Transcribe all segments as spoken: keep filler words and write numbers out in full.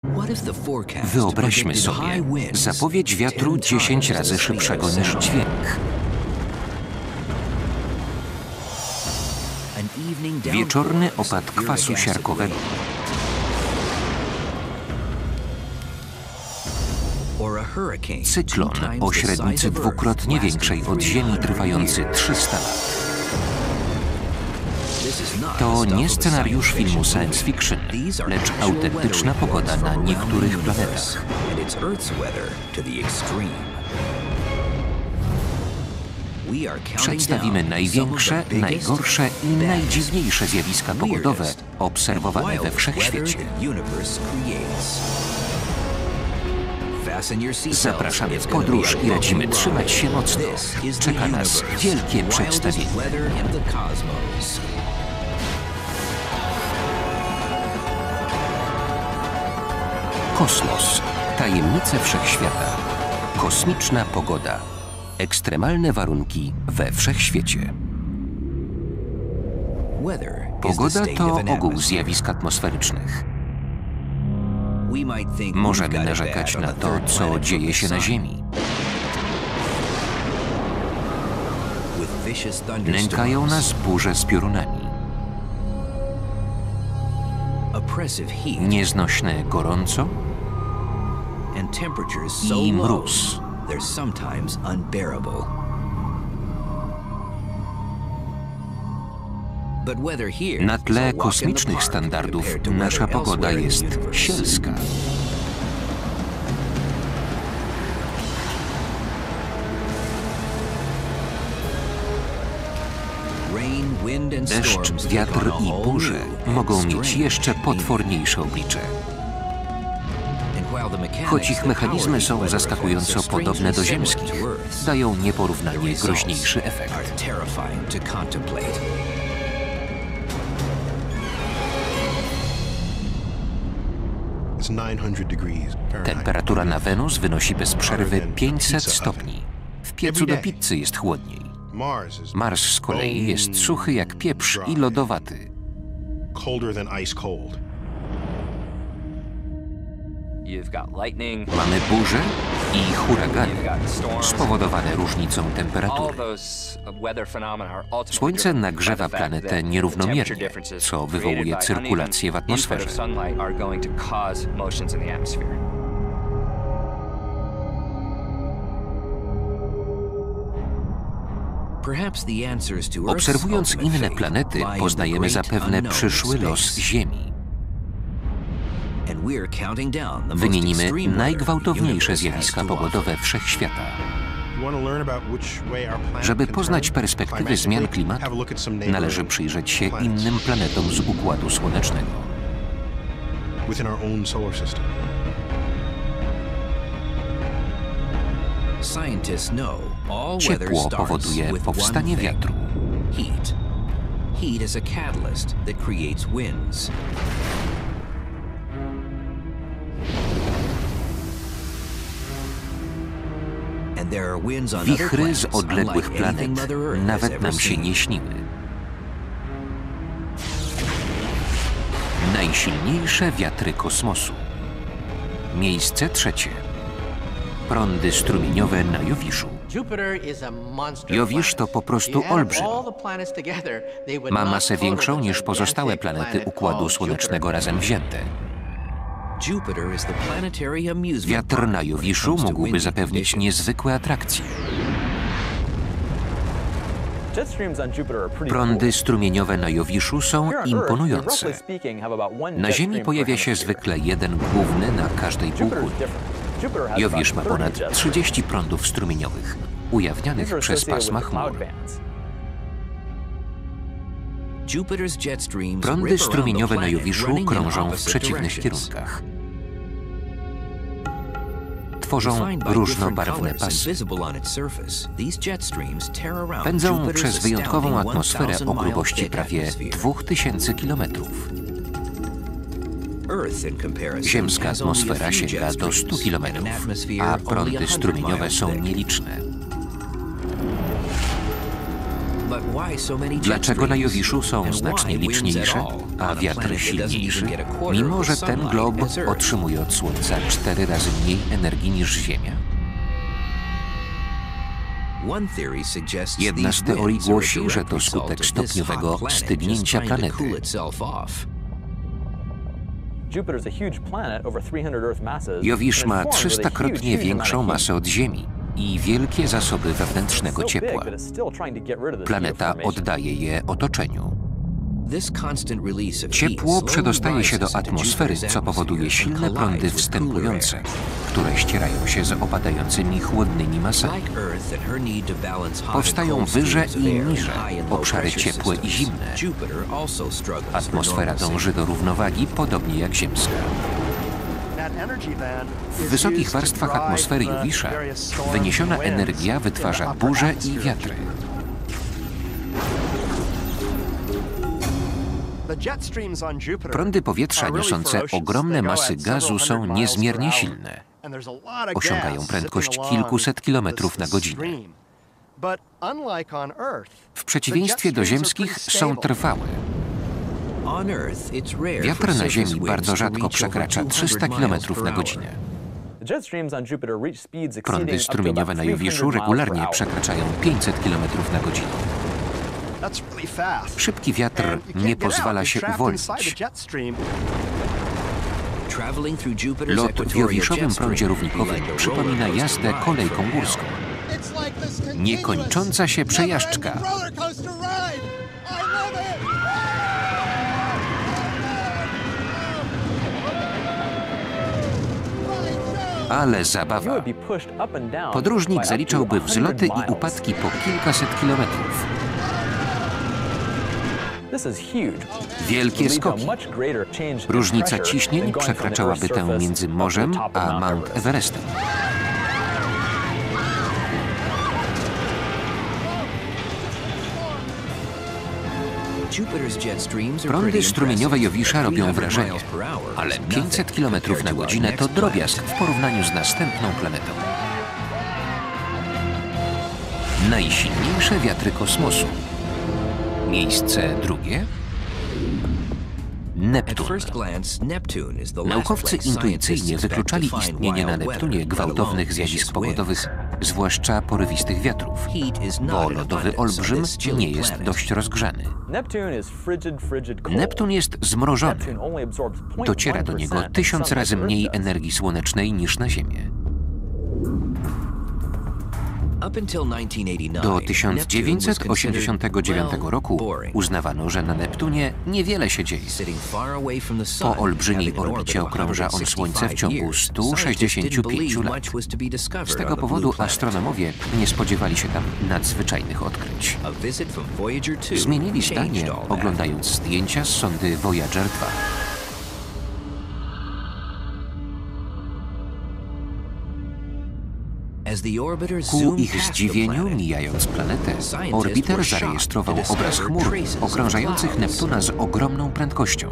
Wyobraźmy sobie zapowiedź wiatru dziesięć razy szybszego niż dźwięk. Wieczorny opad kwasu siarkowego. Cyklon o średnicy dwukrotnie większej od Ziemi, trwający trzysta lat. To nie scenariusz filmu science fiction, lecz autentyczna pogoda na niektórych planetach. Przedstawimy największe, najgorsze i najdziwniejsze zjawiska pogodowe obserwowane we wszechświecie. Zapraszamy w podróż i radzimy trzymać się mocno. Czeka nas wielkie przedstawienie. Kosmos. Tajemnice wszechświata. Kosmiczna pogoda. Ekstremalne warunki we wszechświecie. Pogoda to ogół zjawisk atmosferycznych. Możemy narzekać na to, co dzieje się na Ziemi. Nękają nas burze z piorunami. Nieznośne gorąco i mróz. Na tle kosmicznych standardów nasza pogoda jest sielska. Deszcz, wiatr i burze mogą mieć jeszcze potworniejsze oblicze. Choć ich mechanizmy są zaskakująco podobne do ziemskich, dają nieporównanie groźniejszy efekt. Temperatura na Wenus wynosi bez przerwy pięćset stopni. W piecu do pizzy jest chłodniej. Mars z kolei jest suchy jak pieprz i lodowaty. Mamy burze i huragany, spowodowane różnicą temperatury. Słońce nagrzewa planetę nierównomiernie, co wywołuje cyrkulację w atmosferze. Obserwując inne planety, poznajemy zapewne przyszły los Ziemi. Wymienimy najgwałtowniejsze zjawiska pogodowe wszechświata. Żeby poznać perspektywy zmian klimatu, należy przyjrzeć się innym planetom z Układu Słonecznego. Ciepło powoduje powstanie wiatru. Heat is a catalyst that creates winds. Wichry z odległych planet nawet nam się nie śniły. Najsilniejsze wiatry kosmosu. Miejsce trzecie. Prądy strumieniowe na Jowiszu. Jowisz to po prostu olbrzym. Ma masę większą niż pozostałe planety Układu Słonecznego razem wzięte. Wiatr na Jowiszu mógłby zapewnić niezwykłe atrakcje. Prądy strumieniowe na Jowiszu są imponujące. Na Ziemi pojawia się zwykle jeden główny na każdej półkuli. Jowisz ma ponad trzydzieści prądów strumieniowych, ujawnianych przez pasma chmur. Prądy strumieniowe na Jowiszu krążą w przeciwnych kierunkach. Tworzą różnobarwne pasy. Pędzą przez wyjątkową atmosferę o grubości prawie dwóch tysięcy kilometrów. Ziemska atmosfera sięga do stu kilometrów, a prądy strumieniowe są nieliczne. Dlaczego na Jowiszu są znacznie liczniejsze, a wiatr silniejszy, mimo że ten glob otrzymuje od Słońca cztery razy mniej energii niż Ziemia? Jedna z teorii głosi, że to skutek stopniowego stygnięcia planety. Jowisz ma trzystakrotnie większą masę od Ziemi i wielkie zasoby wewnętrznego ciepła. Planeta oddaje je otoczeniu. Ciepło przedostaje się do atmosfery, co powoduje silne prądy wstępujące, które ścierają się z opadającymi chłodnymi masami. Powstają wyże i niże obszary ciepłe i zimne. Atmosfera dąży do równowagi, podobnie jak ziemska. W wysokich warstwach atmosfery Jowisza wyniesiona energia wytwarza burze i wiatry. Prądy powietrza niosące ogromne masy gazu są niezmiernie silne. Osiągają prędkość kilkuset kilometrów na godzinę. W przeciwieństwie do ziemskich są trwałe. Wiatr na Ziemi bardzo rzadko przekracza trzysta kilometrów na godzinę. Prądy strumieniowe na Jowiszu regularnie przekraczają pięćset kilometrów na godzinę. Szybki wiatr nie pozwala się uwolnić. Lot w jowiszowym prądzie równikowym przypomina jazdę kolejką górską. Niekończąca się przejażdżka. Ale zabawa. Podróżnik zaliczałby wzloty i upadki po kilkaset kilometrów. Wielkie skoki. Różnica ciśnień przekraczałaby tę między morzem a Mount Everestem. Prądy strumieniowe Jowisza robią wrażenie, ale pięćset kilometrów na godzinę to drobiazg w porównaniu z następną planetą. Najsilniejsze wiatry kosmosu. Miejsce drugie. Neptun. Naukowcy intuicyjnie wykluczali istnienie na Neptunie gwałtownych zjawisk pogodowych, zwłaszcza porywistych wiatrów, bo lodowy olbrzym nie jest dość rozgrzany. Neptun jest zmrożony. Dociera do niego tysiąc razy mniej energii słonecznej niż na Ziemię. Do tysiąc dziewięćset osiemdziesiątego dziewiątego roku uznawano, że na Neptunie niewiele się dzieje. Po olbrzymiej orbicie okrąża on Słońce w ciągu stu sześćdziesięciu pięciu lat. Z tego powodu astronomowie nie spodziewali się tam nadzwyczajnych odkryć. Zmienili zdanie, oglądając zdjęcia z sondy Voyager dwa. Ku ich zdziwieniu, mijając planetę, orbiter zarejestrował obraz chmur okrążających Neptuna z ogromną prędkością.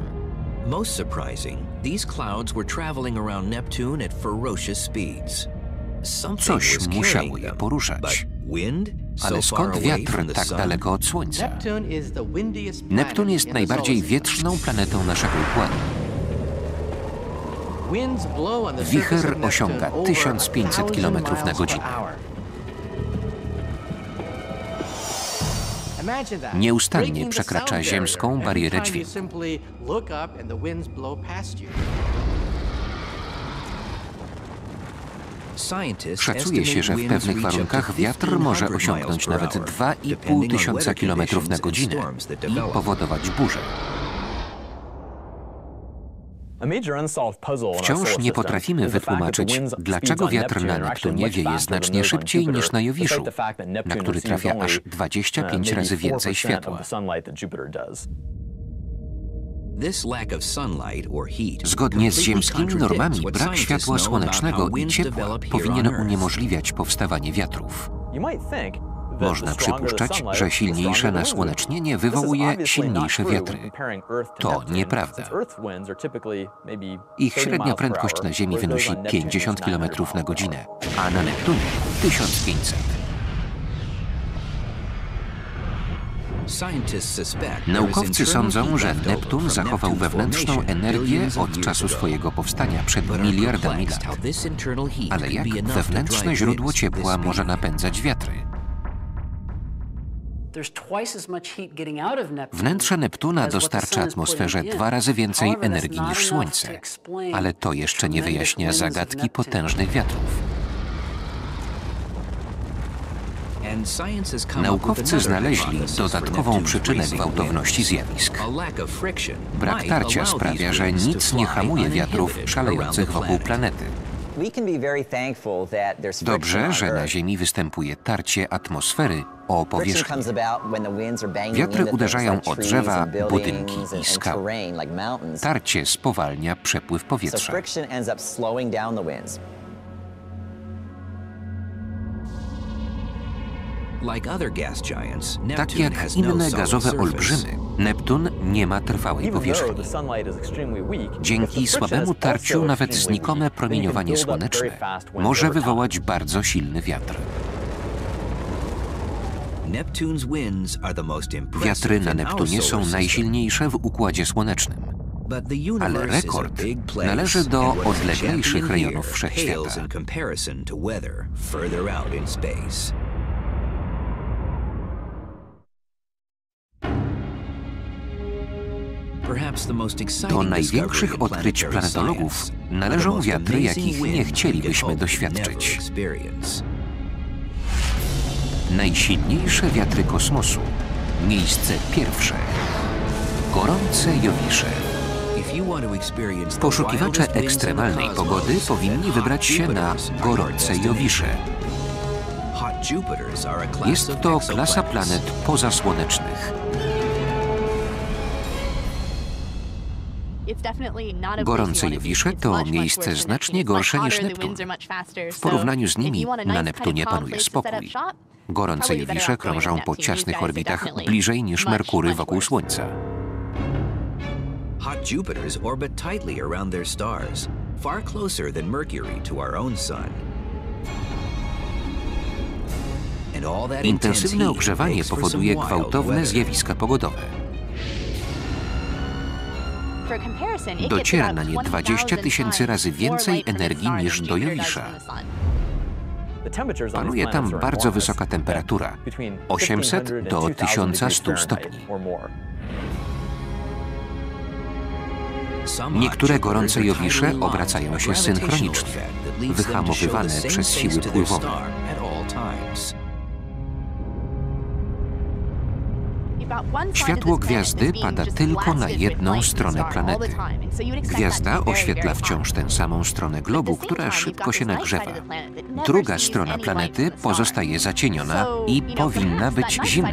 Coś musiało je poruszać. Ale skąd wiatr tak daleko od Słońca? Neptun jest najbardziej wietrzną planetą naszego układu. Wicher osiąga tysiąc pięćset kilometrów na godzinę. Nieustannie przekracza ziemską barierę dźwięku. Szacuje się, że w pewnych warunkach wiatr może osiągnąć nawet dwa i pół tysiąca kilometrów na godzinę i powodować burzę. Wciąż nie potrafimy wytłumaczyć, dlaczego wiatr na Neptunie wieje znacznie szybciej niż na Jowiszu, na który trafia aż dwadzieścia pięć razy więcej światła. Zgodnie z ziemskimi normami, brak światła słonecznego i ciepła powinien uniemożliwiać powstawanie wiatrów. Można przypuszczać, że silniejsze nasłonecznienie wywołuje silniejsze wiatry. To nieprawda. Ich średnia prędkość na Ziemi wynosi pięćdziesiąt kilometrów na godzinę, a na Neptunie tysiąc pięćset. Naukowcy sądzą, że Neptun zachował wewnętrzną energię od czasu swojego powstania przed miliardami lat. Ale jak wewnętrzne źródło ciepła może napędzać wiatry? Wnętrze Neptuna dostarcza atmosferze dwa razy więcej energii niż Słońce, ale to jeszcze nie wyjaśnia zagadki potężnych wiatrów. Naukowcy znaleźli dodatkową przyczynę gwałtowności zjawisk. Brak tarcia sprawia, że nic nie hamuje wiatrów szalejących wokół planety. Dobrze, że na Ziemi występuje tarcie atmosfery o powierzchni. Wiatry uderzają o drzewa, budynki i skały. Tarcie spowalnia przepływ powietrza. Tak jak inne gazowe olbrzymy, Neptun nie ma trwałej powierzchni. Dzięki słabemu tarciu nawet znikome promieniowanie słoneczne może wywołać bardzo silny wiatr. Wiatry na Neptunie są najsilniejsze w Układzie Słonecznym. Ale rekord należy do odleglejszych rejonów Wszechświata. Do największych odkryć planetologów należą wiatry, jakich nie chcielibyśmy doświadczyć. Najsilniejsze wiatry kosmosu. Miejsce pierwsze. Gorące Jowisze. Poszukiwacze ekstremalnej pogody powinni wybrać się na gorące Jowisze. Jest to klasa planet pozasłonecznych. Gorące Jowisze to miejsce znacznie gorsze niż Neptun. W porównaniu z nimi na Neptunie panuje spokój. Gorące Jowisze krążą po ciasnych orbitach bliżej niż Merkury wokół Słońca. Hot Jupiters orbit tightly around their stars, far closer than Mercury to our own sun. Intensywne ogrzewanie powoduje gwałtowne zjawiska pogodowe. Dociera na nie dwadzieścia tysięcy razy więcej energii niż do Jowisza. Panuje tam bardzo wysoka temperatura, osiemset do tysiąc stu stopni. Niektóre gorące Jowisze obracają się synchronicznie, wyhamowywane przez siły pływowe. Światło gwiazdy pada tylko na jedną stronę planety. Gwiazda oświetla wciąż tę samą stronę globu, która szybko się nagrzewa. Druga strona planety pozostaje zacieniona i powinna być zimna.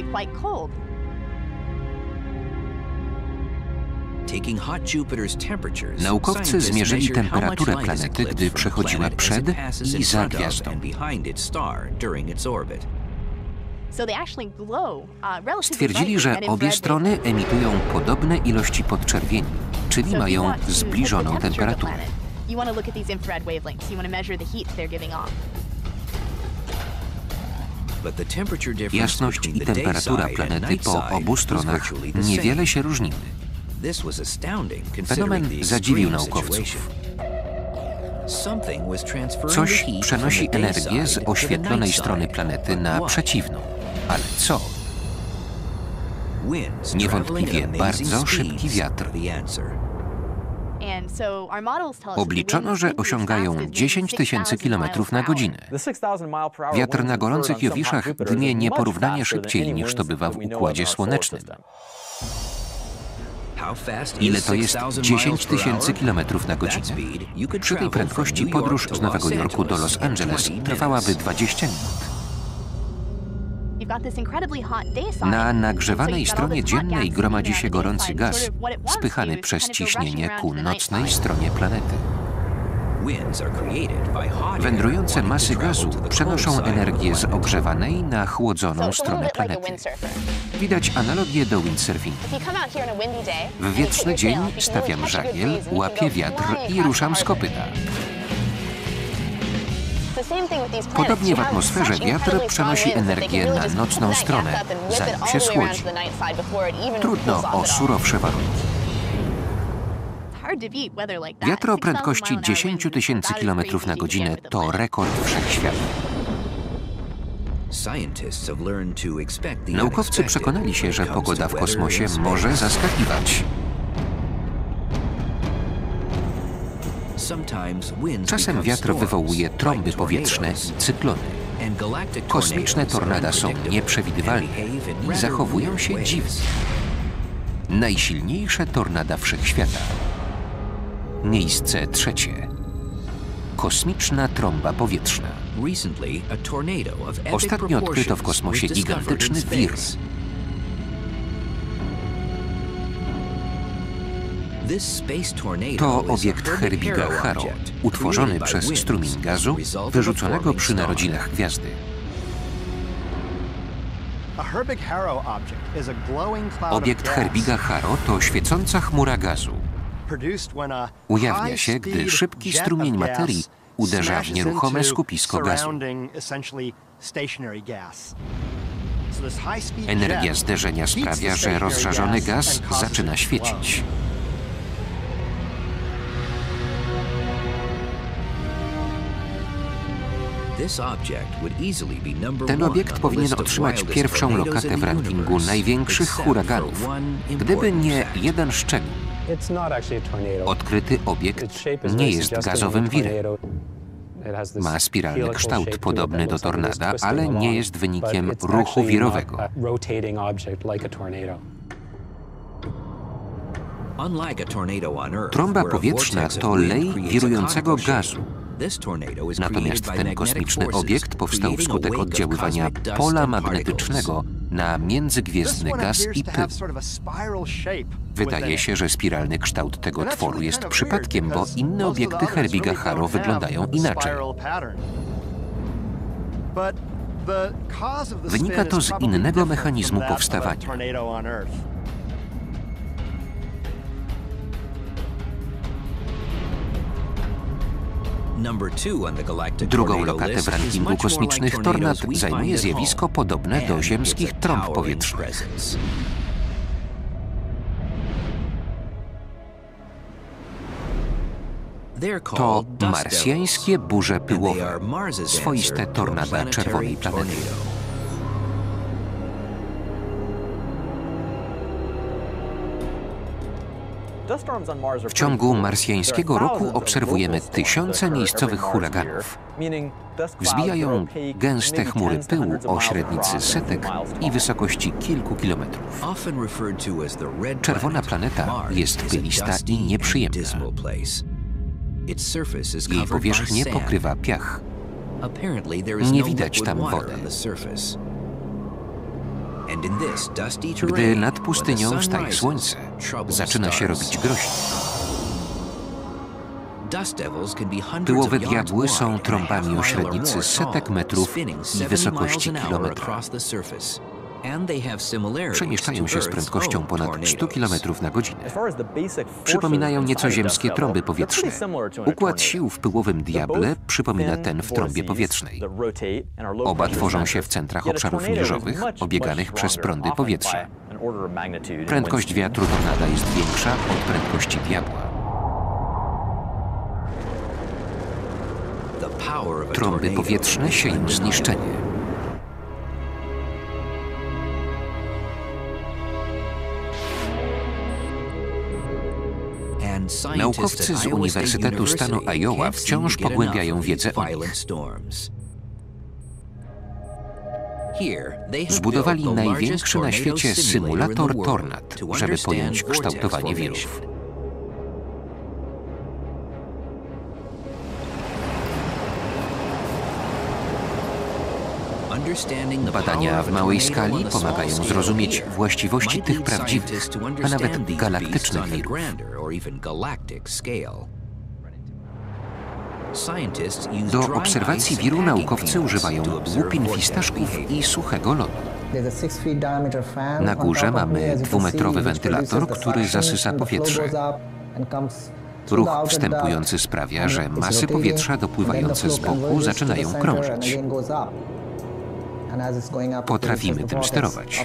Naukowcy zmierzyli temperaturę planety, gdy przechodziła przed i za gwiazdą. Stwierdzili, że obie strony emitują podobne ilości podczerwieni, czyli mają zbliżoną temperaturę. Jasność i temperatura planety po obu stronach niewiele się różniły. Fenomen zadziwił naukowców. Coś przenosi energię z oświetlonej strony planety na przeciwną. Ale co? Niewątpliwie bardzo szybki wiatr. Obliczono, że osiągają dziesięć tysięcy kilometrów na godzinę. Wiatr na gorących Jowiszach dmie nieporównanie szybciej niż to bywa w Układzie Słonecznym. Ile to jest dziesięć tysięcy kilometrów na godzinę? Przy tej prędkości podróż z Nowego Jorku do Los Angeles trwałaby dwadzieścia minut. Na nagrzewanej stronie dziennej gromadzi się gorący gaz, spychany przez ciśnienie ku nocnej stronie planety. Wędrujące masy gazu przenoszą energię z ogrzewanej na chłodzoną stronę planety. Widać analogię do windsurfingu. W wietrzny dzień stawiam żagiel, łapię wiatr i ruszam z kopyta. Podobnie w atmosferze wiatr przenosi energię na nocną stronę, zanim się schłodzi. Trudno o surowsze warunki. Wiatr o prędkości dziesięć tysięcy kilometrów na godzinę to rekord wszechświata. Naukowcy przekonali się, że pogoda w kosmosie może zaskakiwać. Czasem wiatr wywołuje trąby powietrzne i cyklony. Kosmiczne tornada są nieprzewidywalne i zachowują się dziwnie. Najsilniejsze tornada wszechświata. Miejsce trzecie. Kosmiczna trąba powietrzna. Ostatnio odkryto w kosmosie gigantyczny wir. To obiekt Herbig-Haro, utworzony przez strumień gazu wyrzuconego przy narodzinach gwiazdy. Obiekt Herbig-Haro to świecąca chmura gazu. Ujawnia się, gdy szybki strumień materii uderza w nieruchome skupisko gazu. Energia zderzenia sprawia, że rozżarzony gaz zaczyna świecić. Ten obiekt powinien otrzymać pierwszą lokatę w rankingu największych huraganów, gdyby nie jeden szczegół. Odkryty obiekt nie jest gazowym wirem. Ma spiralny kształt podobny do tornada, ale nie jest wynikiem ruchu wirowego. Trąba powietrzna to lej wirującego gazu. Natomiast ten kosmiczny obiekt powstał wskutek oddziaływania pola magnetycznego na międzygwiezdny gaz i pył. Wydaje się, że spiralny kształt tego tworu jest przypadkiem, bo inne obiekty Herbig-Haro wyglądają inaczej. Wynika to z innego mechanizmu powstawania. Drugą lokatę w rankingu kosmicznych tornad zajmuje zjawisko podobne do ziemskich trąb powietrznych. To marsjańskie burze pyłowe, swoiste tornada czerwonej planety. W ciągu marsjańskiego roku obserwujemy tysiące miejscowych huraganów. Wzbijają gęste chmury pyłu o średnicy setek i wysokości kilku kilometrów. Czerwona planeta jest pylista i nieprzyjemna. Jej powierzchnię pokrywa piach. Nie widać tam wody. Gdy nad pustynią staje słońce, zaczyna się robić groźnie. Pyłowe diabły są trąbami o średnicy setek metrów i wysokości kilometrów. Przemieszczają się z prędkością ponad stu kilometrów na godzinę. Przypominają nieco ziemskie trąby powietrzne. Układ sił w pyłowym diable przypomina ten w trąbie powietrznej. Oba tworzą się w centrach obszarów niżowych, obieganych przez prądy powietrza. Prędkość wiatru tornada jest większa od prędkości diabła. Trąby powietrzne sieją zniszczenie. Naukowcy z Uniwersytetu stanu Iowa wciąż pogłębiają wiedzę o nich. Zbudowali największy na świecie symulator tornad, żeby pojąć kształtowanie wirów. Badania w małej skali pomagają zrozumieć właściwości tych prawdziwych, a nawet galaktycznych wirów. Do obserwacji wiru naukowcy używają łupin fistaszków i suchego lodu. Na górze mamy dwumetrowy wentylator, który zasysa powietrze. Ruch wstępujący sprawia, że masy powietrza dopływające z boku zaczynają krążyć. Potrafimy tym sterować.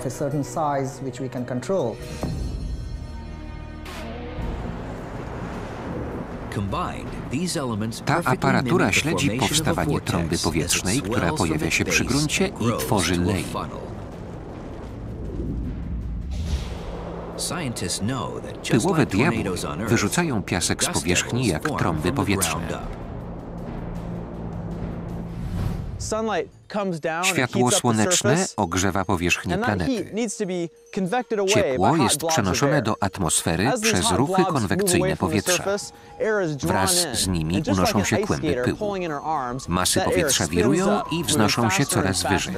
Ta aparatura śledzi powstawanie trąby powietrznej, która pojawia się przy gruncie i tworzy lej. Pyłowe diabły wyrzucają piasek z powierzchni jak trąby powietrzne. Światło słoneczne ogrzewa powierzchnię planety. Ciepło jest przenoszone do atmosfery przez ruchy konwekcyjne powietrza. Wraz z nimi unoszą się kłęby pyłu. Masy powietrza wirują i wznoszą się coraz wyżej.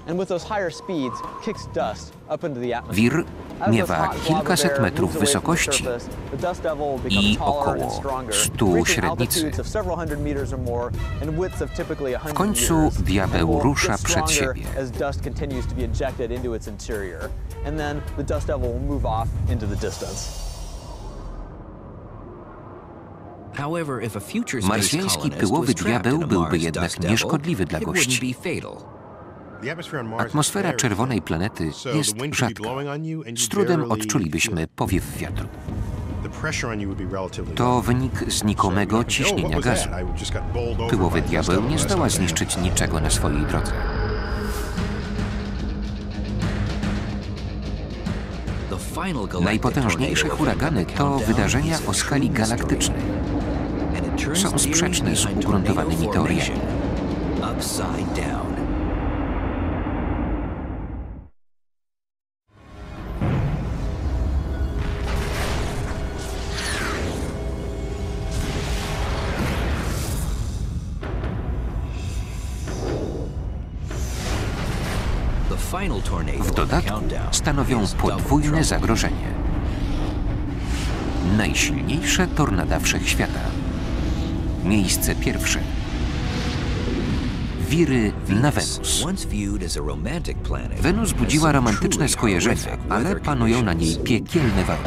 Wir miewa kilkaset metrów wysokości i około stu średnicy. W końcu diabeł rusza przed siebie. Marsjański pyłowy diabeł byłby jednak nieszkodliwy dla gości. Atmosfera czerwonej planety jest rzadka. Z trudem odczulibyśmy powiew wiatru. To wynik znikomego ciśnienia gazu. Pyłowy diabeł nie zdoła zniszczyć niczego na swojej drodze. Najpotężniejsze huragany to wydarzenia o skali galaktycznej. Są sprzeczne z ugruntowanymi teoriami. W dodatku stanowią podwójne zagrożenie. Najsilniejsze tornada wszechświata. Miejsce pierwsze. Wiry na Wenus. Wenus budziła romantyczne skojarzenia, ale panują na niej piekielne warunki.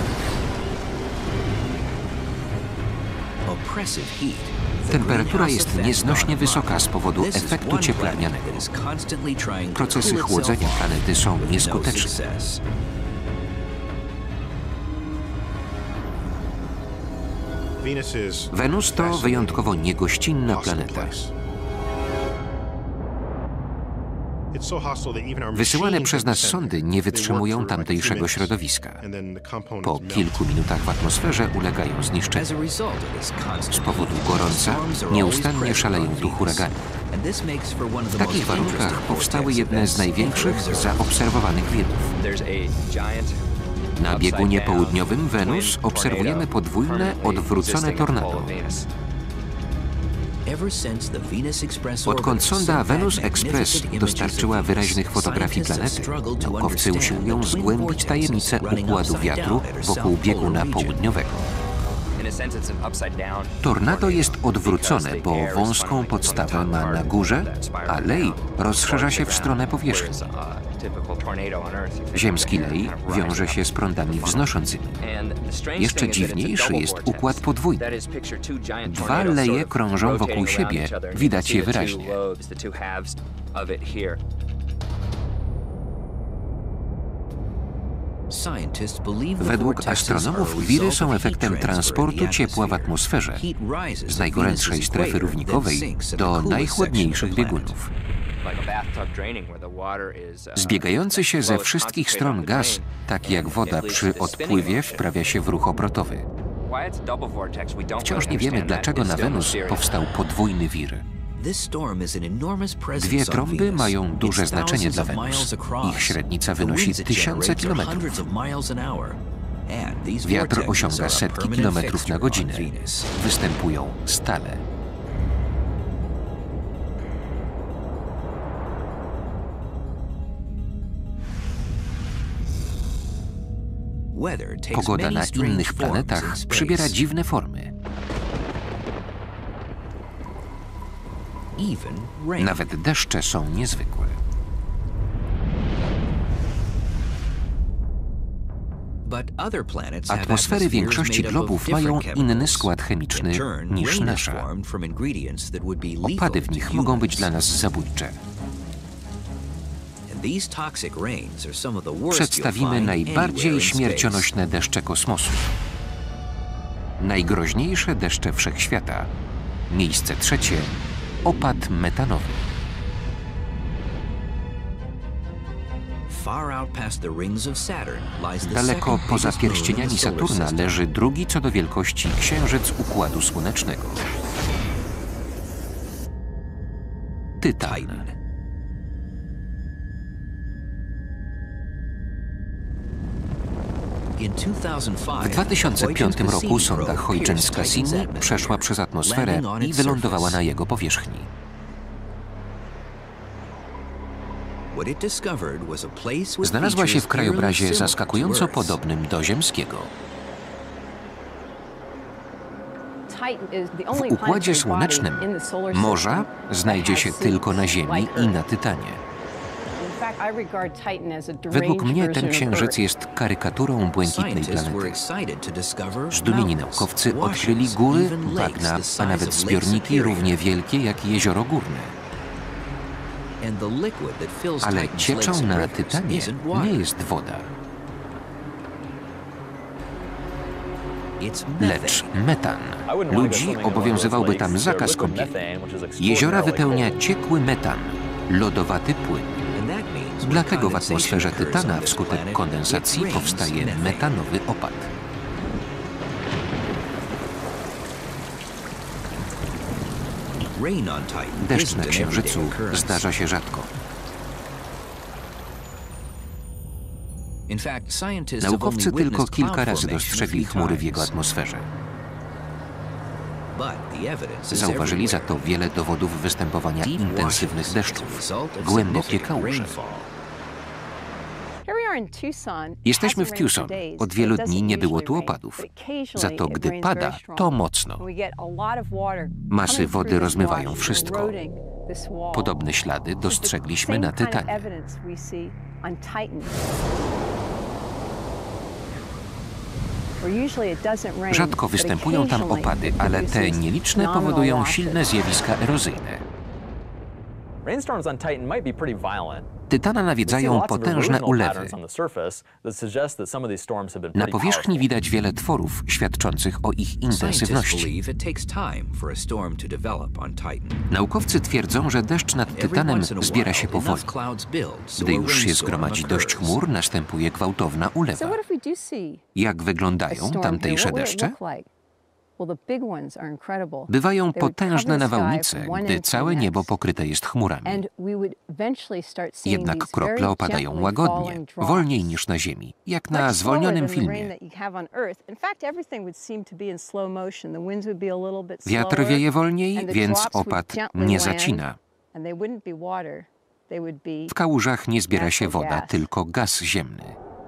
Temperatura jest nieznośnie wysoka z powodu efektu cieplarnianego. Procesy chłodzenia planety są nieskuteczne. Wenus to wyjątkowo niegościnna planeta. Wysyłane przez nas sondy nie wytrzymują tamtejszego środowiska. Po kilku minutach w atmosferze ulegają zniszczeniu. Z powodu gorąca nieustannie szaleją tu huragany. W takich warunkach powstały jedne z największych zaobserwowanych wirów. Na biegunie południowym Wenus obserwujemy podwójne, odwrócone tornado. Odkąd sonda Venus Express dostarczyła wyraźnych fotografii planety, naukowcy usiłują zgłębić tajemnicę układu wiatru wokół bieguna południowego. Tornado jest odwrócone, bo wąską podstawę ma na górze, a lej rozszerza się w stronę powierzchni. Ziemski lej wiąże się z prądami wznoszącymi. Jeszcze dziwniejszy jest układ podwójny. Dwa leje krążą wokół siebie, widać je wyraźnie. Według astronomów wiry są efektem transportu ciepła w atmosferze z najgorętszej strefy równikowej do najchłodniejszych biegunów. Zbiegający się ze wszystkich stron gaz, taki jak woda przy odpływie, wprawia się w ruch obrotowy. Wciąż nie wiemy, dlaczego na Wenus powstał podwójny wir. Dwie trąby mają duże znaczenie dla Wenus. Ich średnica wynosi tysiące kilometrów. Wiatr osiąga setki kilometrów na godzinę. Występują stale. Pogoda na innych planetach przybiera dziwne formy. Nawet deszcze są niezwykłe. Atmosfery większości globów mają inny skład chemiczny niż nasza. Opady w nich mogą być dla nas zabójcze. Przedstawimy najbardziej śmiercionośne deszcze kosmosu. Najgroźniejsze deszcze wszechświata. Miejsce trzecie. Opad metanowy. Daleko poza pierścieniami Saturna leży drugi co do wielkości księżyc Układu Słonecznego. Tytan. W dwa tysiące piątym roku sonda Huygens-Cassini przeszła przez atmosferę i wylądowała na jego powierzchni. Znalazła się w krajobrazie zaskakująco podobnym do ziemskiego. W Układzie Słonecznym morza znajdzie się tylko na Ziemi i na Tytanie. Według mnie ten księżyc jest karykaturą błękitnej planety. Zdumieni naukowcy odkryli góry, bagna, a nawet zbiorniki równie wielkie jak jezioro górne. Ale cieczą na Tytanie nie jest woda, lecz metan. Ludzi obowiązywałby tam zakaz kąpieli. Jeziora wypełnia ciekły metan, lodowaty płyn. Dlatego w atmosferze Tytana wskutek kondensacji powstaje metanowy opad. Deszcz na Księżycu zdarza się rzadko. Naukowcy tylko kilka razy dostrzegli chmury w jego atmosferze. Zauważyli za to wiele dowodów występowania intensywnych deszczów, głębokie kałuże. Jesteśmy w Tucson. Od wielu dni nie było tu opadów. Za to gdy pada, to mocno. Masy wody rozmywają wszystko. Podobne ślady dostrzegliśmy na Tytanie. Rzadko występują tam opady, ale te nieliczne powodują silne zjawiska erozyjne. Tytana nawiedzają potężne ulewy. Na powierzchni widać wiele tworów świadczących o ich intensywności. Naukowcy twierdzą, że deszcz nad Tytanem zbiera się powoli. Gdy już się zgromadzi dość chmur, następuje gwałtowna ulewa. Jak wyglądają tamtejsze deszcze? Bywają potężne nawałnice, gdy całe niebo pokryte jest chmurami. Jednak krople opadają łagodnie, wolniej niż na Ziemi, jak na zwolnionym filmie. Wiatr wieje wolniej, więc opad nie zacina. W kałużach nie zbiera się woda, tylko gaz ziemny.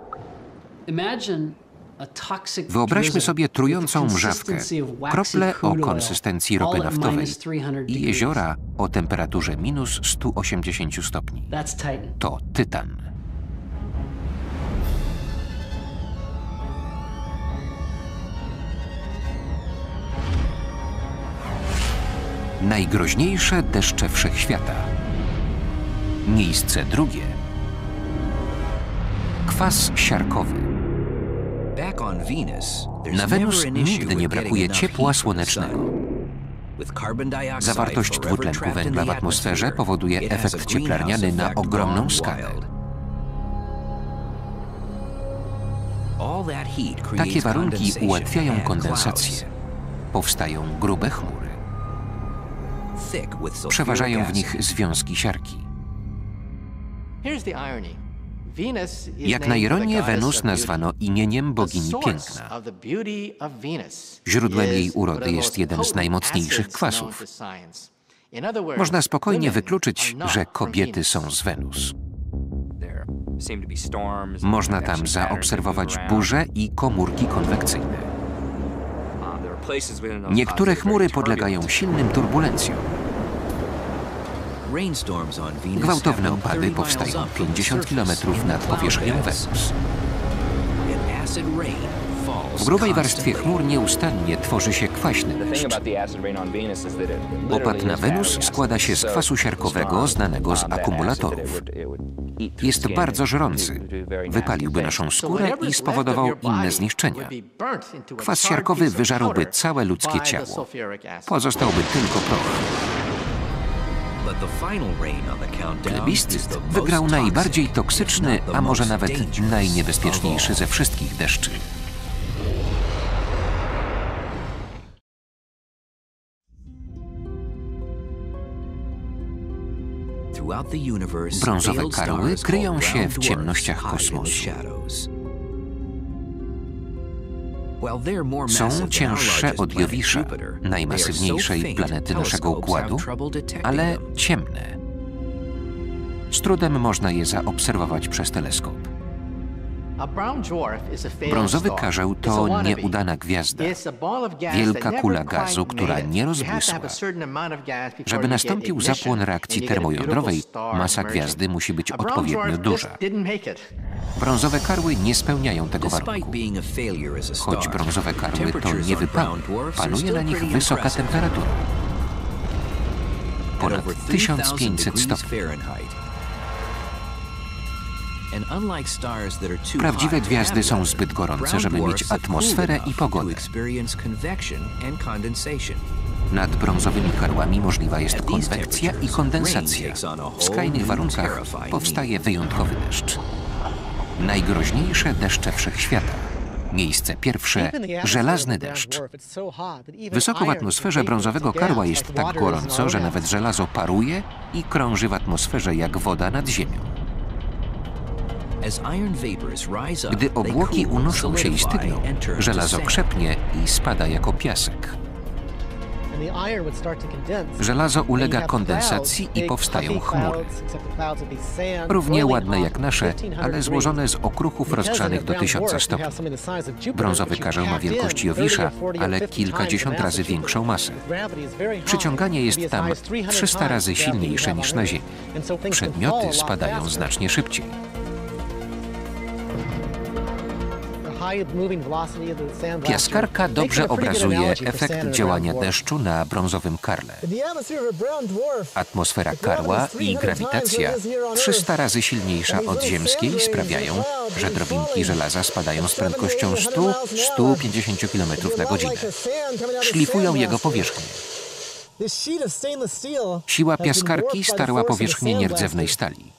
Wyobraźmy sobie trującą mrzawkę, krople o konsystencji ropy naftowej i jeziora o temperaturze minus sto osiemdziesiąt stopni. To Tytan. Najgroźniejsze deszcze wszechświata. Miejsce drugie. Kwas siarkowy. Na Wenus nigdy nie brakuje ciepła słonecznego. Zawartość dwutlenku węgla w atmosferze powoduje efekt cieplarniany na ogromną skalę. Takie warunki ułatwiają kondensację. Powstają grube chmury. Przeważają w nich związki siarki. Jak na ironię, Wenus nazwano imieniem bogini piękna. Źródłem jej urody jest jeden z najmocniejszych kwasów. Można spokojnie wykluczyć, że kobiety są z Wenus. Można tam zaobserwować burze i komórki konwekcyjne. Niektóre chmury podlegają silnym turbulencjom. Gwałtowne opady powstają pięćdziesiąt kilometrów nad powierzchnią Wenus. W grubej warstwie chmur nieustannie tworzy się kwaśny deszcz. Opad na Wenus składa się z kwasu siarkowego znanego z akumulatorów. Jest bardzo żrący. Wypaliłby naszą skórę i spowodował inne zniszczenia. Kwas siarkowy wyżarłby całe ludzkie ciało. Pozostałby tylko proch. Plebiscyt wygrał najbardziej toksyczny, a może nawet najniebezpieczniejszy ze wszystkich deszczy. Brązowe karły kryją się w ciemnościach kosmosu. Są cięższe od Jowisza, najmasywniejszej planety naszego układu, ale ciemne. Z trudem można je zaobserwować przez teleskop. Brązowy karzeł to nieudana gwiazda, wielka kula gazu, która nie rozbłysła. Żeby nastąpił zapłon reakcji termojądrowej, masa gwiazdy musi być odpowiednio duża. Brązowe karły nie spełniają tego warunku. Choć brązowe karły to nie wypały, panuje na nich wysoka temperatura. Ponad tysiąc pięćset stopni. Prawdziwe gwiazdy są zbyt gorące, żeby mieć atmosferę i pogodę. Nad brązowymi karłami możliwa jest konwekcja i kondensacja. W skrajnych warunkach powstaje wyjątkowy deszcz. Najgroźniejsze deszcze wszechświata. Miejsce pierwsze – żelazny deszcz. Wysoko w atmosferze brązowego karła jest tak gorąco, że nawet żelazo paruje i krąży w atmosferze jak woda nad ziemią. Gdy obłoki unoszą się i stygną, żelazo krzepnie i spada jako piasek. Żelazo ulega kondensacji i powstają chmury. Równie ładne jak nasze, ale złożone z okruchów rozgrzanych do tysiąca stopni. Brązowy karzeł ma wielkość Jowisza, ale kilkadziesiąt razy większą masę. Przyciąganie jest tam trzysta razy silniejsze niż na Ziemi. Przedmioty spadają znacznie szybciej. Piaskarka dobrze obrazuje efekt działania deszczu na brązowym karle. Atmosfera karła i grawitacja, trzysta razy silniejsza od ziemskiej, sprawiają, że drobinki żelaza spadają z prędkością sto do stu pięćdziesięciu kilometrów na godzinę. Szlifują jego powierzchnię. Siła piaskarki starła powierzchnię nierdzewnej stali.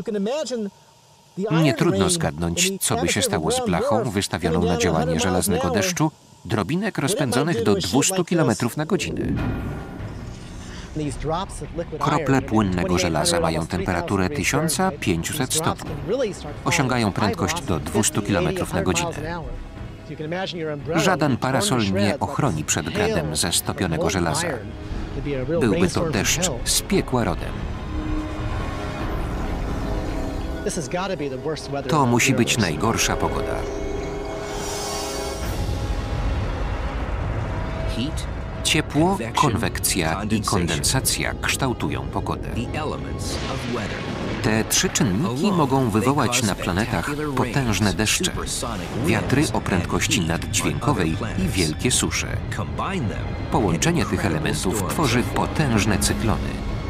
Nie trudno zgadnąć, co by się stało z blachą wystawioną na działanie żelaznego deszczu, drobinek rozpędzonych do dwustu kilometrów na godzinę. Krople płynnego żelaza mają temperaturę tysiąc pięćset stopni. Osiągają prędkość do dwustu kilometrów na godzinę. Żaden parasol nie ochroni przed gradem ze stopionego żelaza. Byłby to deszcz z piekła rodem. To musi być najgorsza pogoda. Ciepło, konwekcja i kondensacja kształtują pogodę. Te trzy czynniki mogą wywołać na planetach potężne deszcze, wiatry o prędkości naddźwiękowej i wielkie susze. Połączenie tych elementów tworzy potężne cyklony.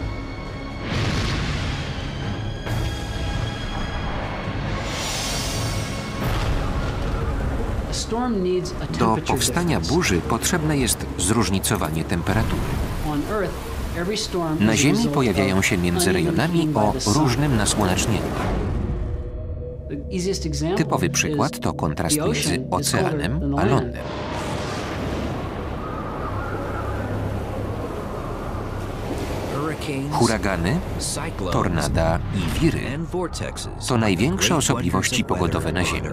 Do powstania burzy potrzebne jest zróżnicowanie temperatury. Na Ziemi pojawiają się między rejonami o różnym nasłonecznieniu. Typowy przykład to kontrast między oceanem a lądem. Huragany, tornada i wiry to największe osobliwości pogodowe na Ziemi.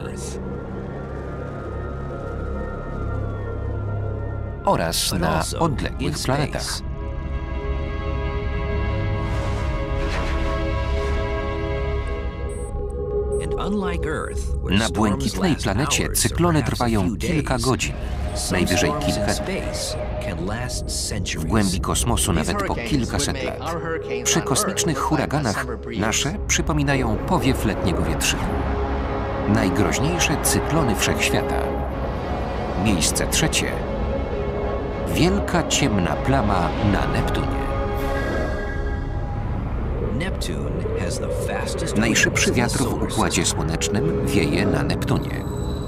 Oraz na odległych planetach. Na błękitnej planecie cyklony trwają kilka godzin, najwyżej kilka dni. W głębi kosmosu nawet po kilkaset lat. Przy kosmicznych huraganach nasze przypominają powiew letniego wietrzyku. Najgroźniejsze cyklony wszechświata. Miejsce trzecie. Wielka ciemna plama na Neptunie. Najszybszy wiatr w Układzie Słonecznym wieje na Neptunie.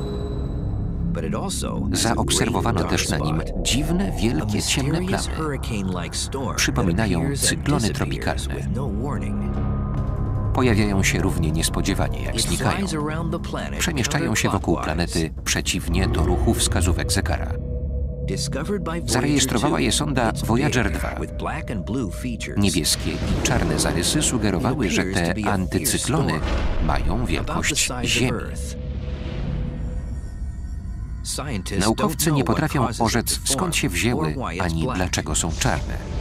Zaobserwowano też na nim dziwne, wielkie, ciemne plamy. Przypominają cyklony tropikalne. Pojawiają się równie niespodziewanie, jak znikają. Przemieszczają się wokół planety przeciwnie do ruchu wskazówek zegara. Zarejestrowała je sonda Voyager dwa. Niebieskie i czarne zarysy sugerowały, że te antycyklony mają wielkość Ziemi. Naukowcy nie potrafią orzec, skąd się wzięły, ani dlaczego są czarne.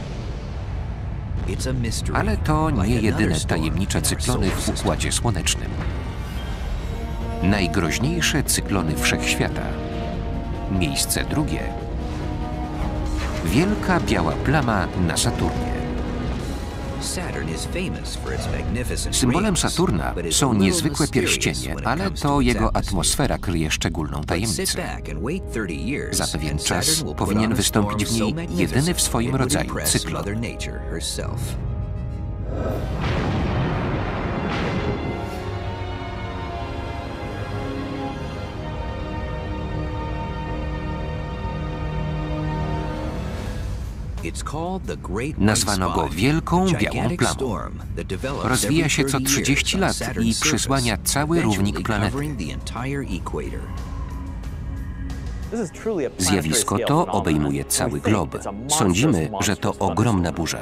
Ale to nie jedyne tajemnicze cyklony w Układzie Słonecznym. Najgroźniejsze cyklony wszechświata. Miejsce drugie. Wielka biała plama na Saturnie. Symbolem Saturna są niezwykłe pierścienie, ale to jego atmosfera kryje szczególną tajemnicę. Za pewien czas powinien wystąpić w niej jedyny w swoim rodzaju cyklon. Nazwano go Wielką Białą Plamą. Rozwija się co trzydzieści lat i przysłania cały równik planety. Zjawisko to obejmuje cały glob. Sądzimy, że to ogromna burza.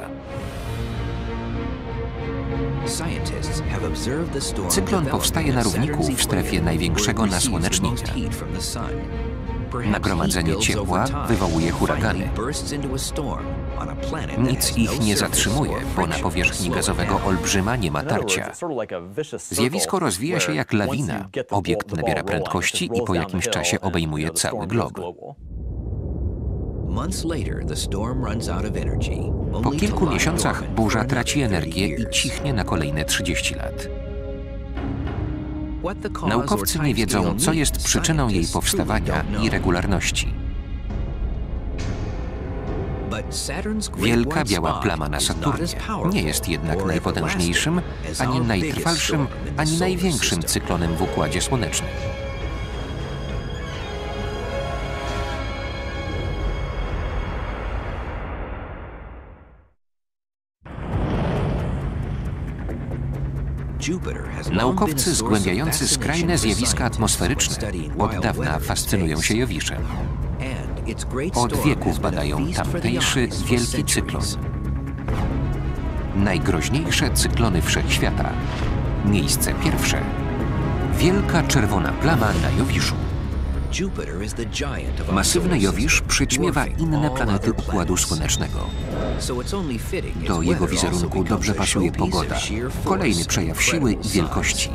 Cyklon powstaje na równiku w strefie największego nasłonecznienia. Nagromadzenie ciepła wywołuje huragany. Nic ich nie zatrzymuje, bo na powierzchni gazowego olbrzyma nie ma tarcia. Zjawisko rozwija się jak lawina. Obiekt nabiera prędkości i po jakimś czasie obejmuje cały glob. Po kilku miesiącach burza traci energię i cichnie na kolejne trzydzieści lat. Naukowcy nie wiedzą, co jest przyczyną jej powstawania i regularności. Wielka biała plama na Saturnie nie jest jednak najpotężniejszym, ani najtrwalszym, ani największym cyklonem w Układzie Słonecznym. Naukowcy zgłębiający skrajne zjawiska atmosferyczne od dawna fascynują się Jowiszem. Od wieków badają tamtejszy wielki cyklon. Najgroźniejsze cyklony wszechświata. Miejsce pierwsze. Wielka czerwona plama na Jowiszu. Masywny Jowisz przyćmiewa inne planety Układu Słonecznego. Do jego wizerunku dobrze pasuje pogoda. Kolejny przejaw siły i wielkości.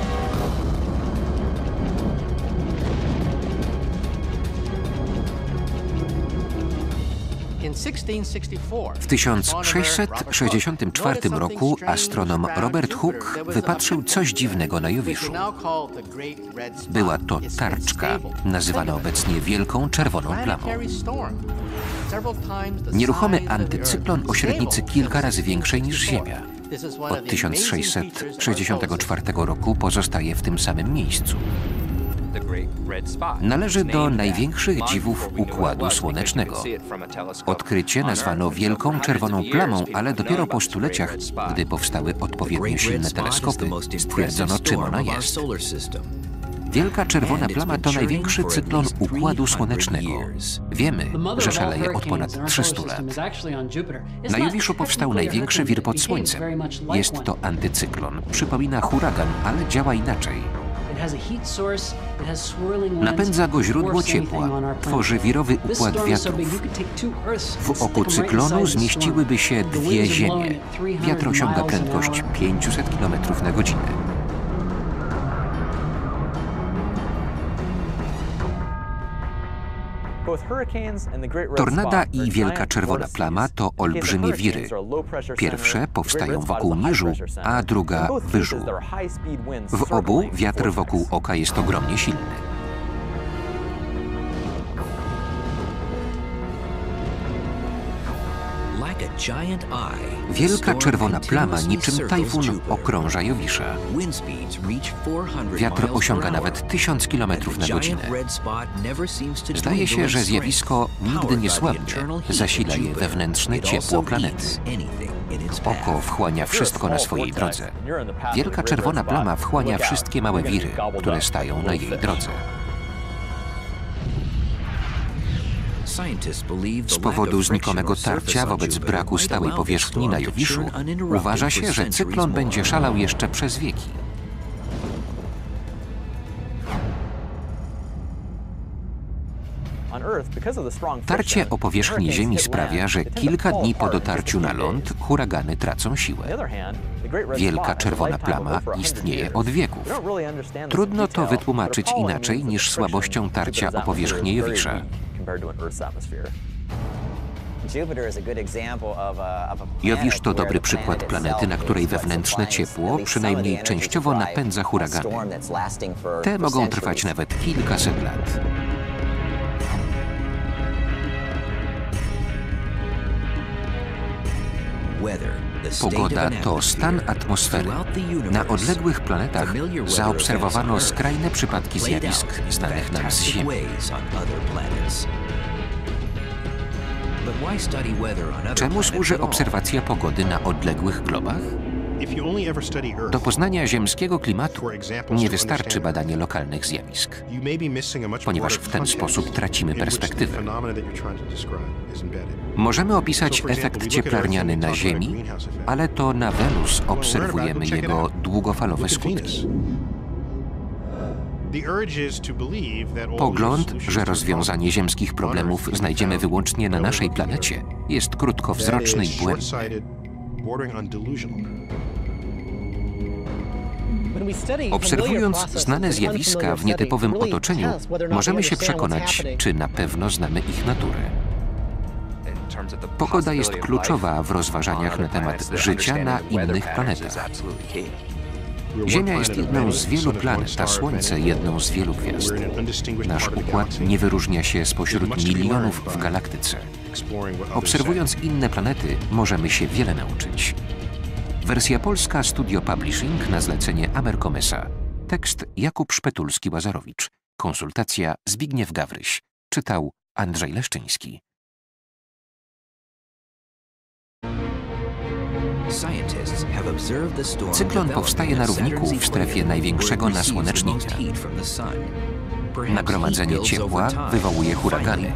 W tysiąc sześćset sześćdziesiątym czwartym roku astronom Robert Hooke wypatrzył coś dziwnego na Jowiszu. Była to tarczka, nazywana obecnie Wielką Czerwoną Plamą. Nieruchomy antycyklon o średnicy kilka razy większej niż Ziemia. Od tysiąc sześćset sześćdziesiątego czwartego roku pozostaje w tym samym miejscu. Należy do największych dziwów Układu Słonecznego. Odkrycie nazwano Wielką Czerwoną Plamą, ale dopiero po stuleciach, gdy powstały odpowiednio silne teleskopy, stwierdzono, czym ona jest. Wielka Czerwona Plama to największy cyklon Układu Słonecznego. Wiemy, że szaleje od ponad trzystu lat. Na Jowiszu powstał największy wir pod Słońcem. Jest to antycyklon. Przypomina huragan, ale działa inaczej. Napędza go źródło ciepła, tworzy wirowy układ wiatrów. W oku cyklonu zmieściłyby się dwie Ziemie. Wiatr osiąga prędkość pięćset kilometrów na godzinę. Tornada i Wielka Czerwona Plama to olbrzymie wiry. Pierwsze powstają wokół Niżu, a druga Wyżu. W obu wiatr wokół oka jest ogromnie silny. Wielka Czerwona Plama niczym tajfun okrąża Jowisza. Wiatr osiąga nawet tysiąc kilometrów na godzinę. Zdaje się, że zjawisko nigdy nie słabnie, zasila je wewnętrzne ciepło planety. Oko wchłania wszystko na swojej drodze. Wielka Czerwona Plama wchłania wszystkie małe wiry, które stają na jej drodze. Z powodu znikomego tarcia wobec braku stałej powierzchni na Jowiszu uważa się, że cyklon będzie szalał jeszcze przez wieki. Tarcie o powierzchni Ziemi sprawia, że kilka dni po dotarciu na ląd huragany tracą siłę. Wielka Czerwona Plama istnieje od wieków. Trudno to wytłumaczyć inaczej niż słabością tarcia o powierzchnię Jowisza. Jowisz to dobry przykład planety, na której wewnętrzne ciepło przynajmniej częściowo napędza huragany. Te mogą trwać nawet kilkaset lat. Pogoda to stan atmosfery. Na odległych planetach zaobserwowano skrajne przypadki zjawisk znanych nam z Ziemi. Czemu służy obserwacja pogody na odległych globach? Do poznania ziemskiego klimatu nie wystarczy badanie lokalnych zjawisk, ponieważ w ten sposób tracimy perspektywę. Możemy opisać efekt cieplarniany na Ziemi, ale to na Wenus obserwujemy jego długofalowe skutki. Pogląd, że rozwiązanie ziemskich problemów znajdziemy wyłącznie na naszej planecie, jest krótkowzroczny i błędny. Obserwując znane zjawiska w nietypowym otoczeniu, możemy się przekonać, czy na pewno znamy ich naturę. Pogoda jest kluczowa w rozważaniach na temat życia na innych planetach. Ziemia jest jedną z wielu planet, a Słońce jedną z wielu gwiazd. Nasz układ nie wyróżnia się spośród milionów w galaktyce. Obserwując inne planety, możemy się wiele nauczyć. Wersja polska Studio Publishing na zlecenie Amercomesa. Tekst Jakub Szpetulski-Łazarowicz. Konsultacja Zbigniew Gawryś. Czytał Andrzej Leszczyński. Cyklon powstaje na równiku w strefie największego nasłonecznienia. Nagromadzenie ciepła wywołuje huragany.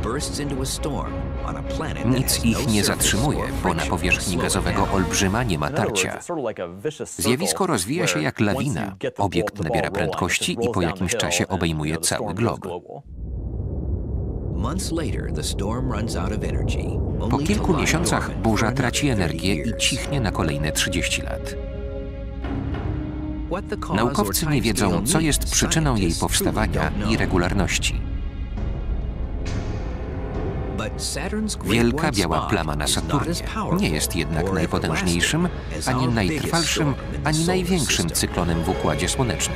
Nic ich nie zatrzymuje, bo na powierzchni gazowego olbrzyma nie ma tarcia. Zjawisko rozwija się jak lawina. Obiekt nabiera prędkości i po jakimś czasie obejmuje cały glob. Po kilku miesiącach burza traci energię i cichnie na kolejne trzydzieści lat. Naukowcy nie wiedzą, co jest przyczyną jej powstawania i regularności. Wielka biała plama na Saturnie nie jest jednak najpotężniejszym, ani najtrwalszym, ani największym cyklonem w Układzie Słonecznym.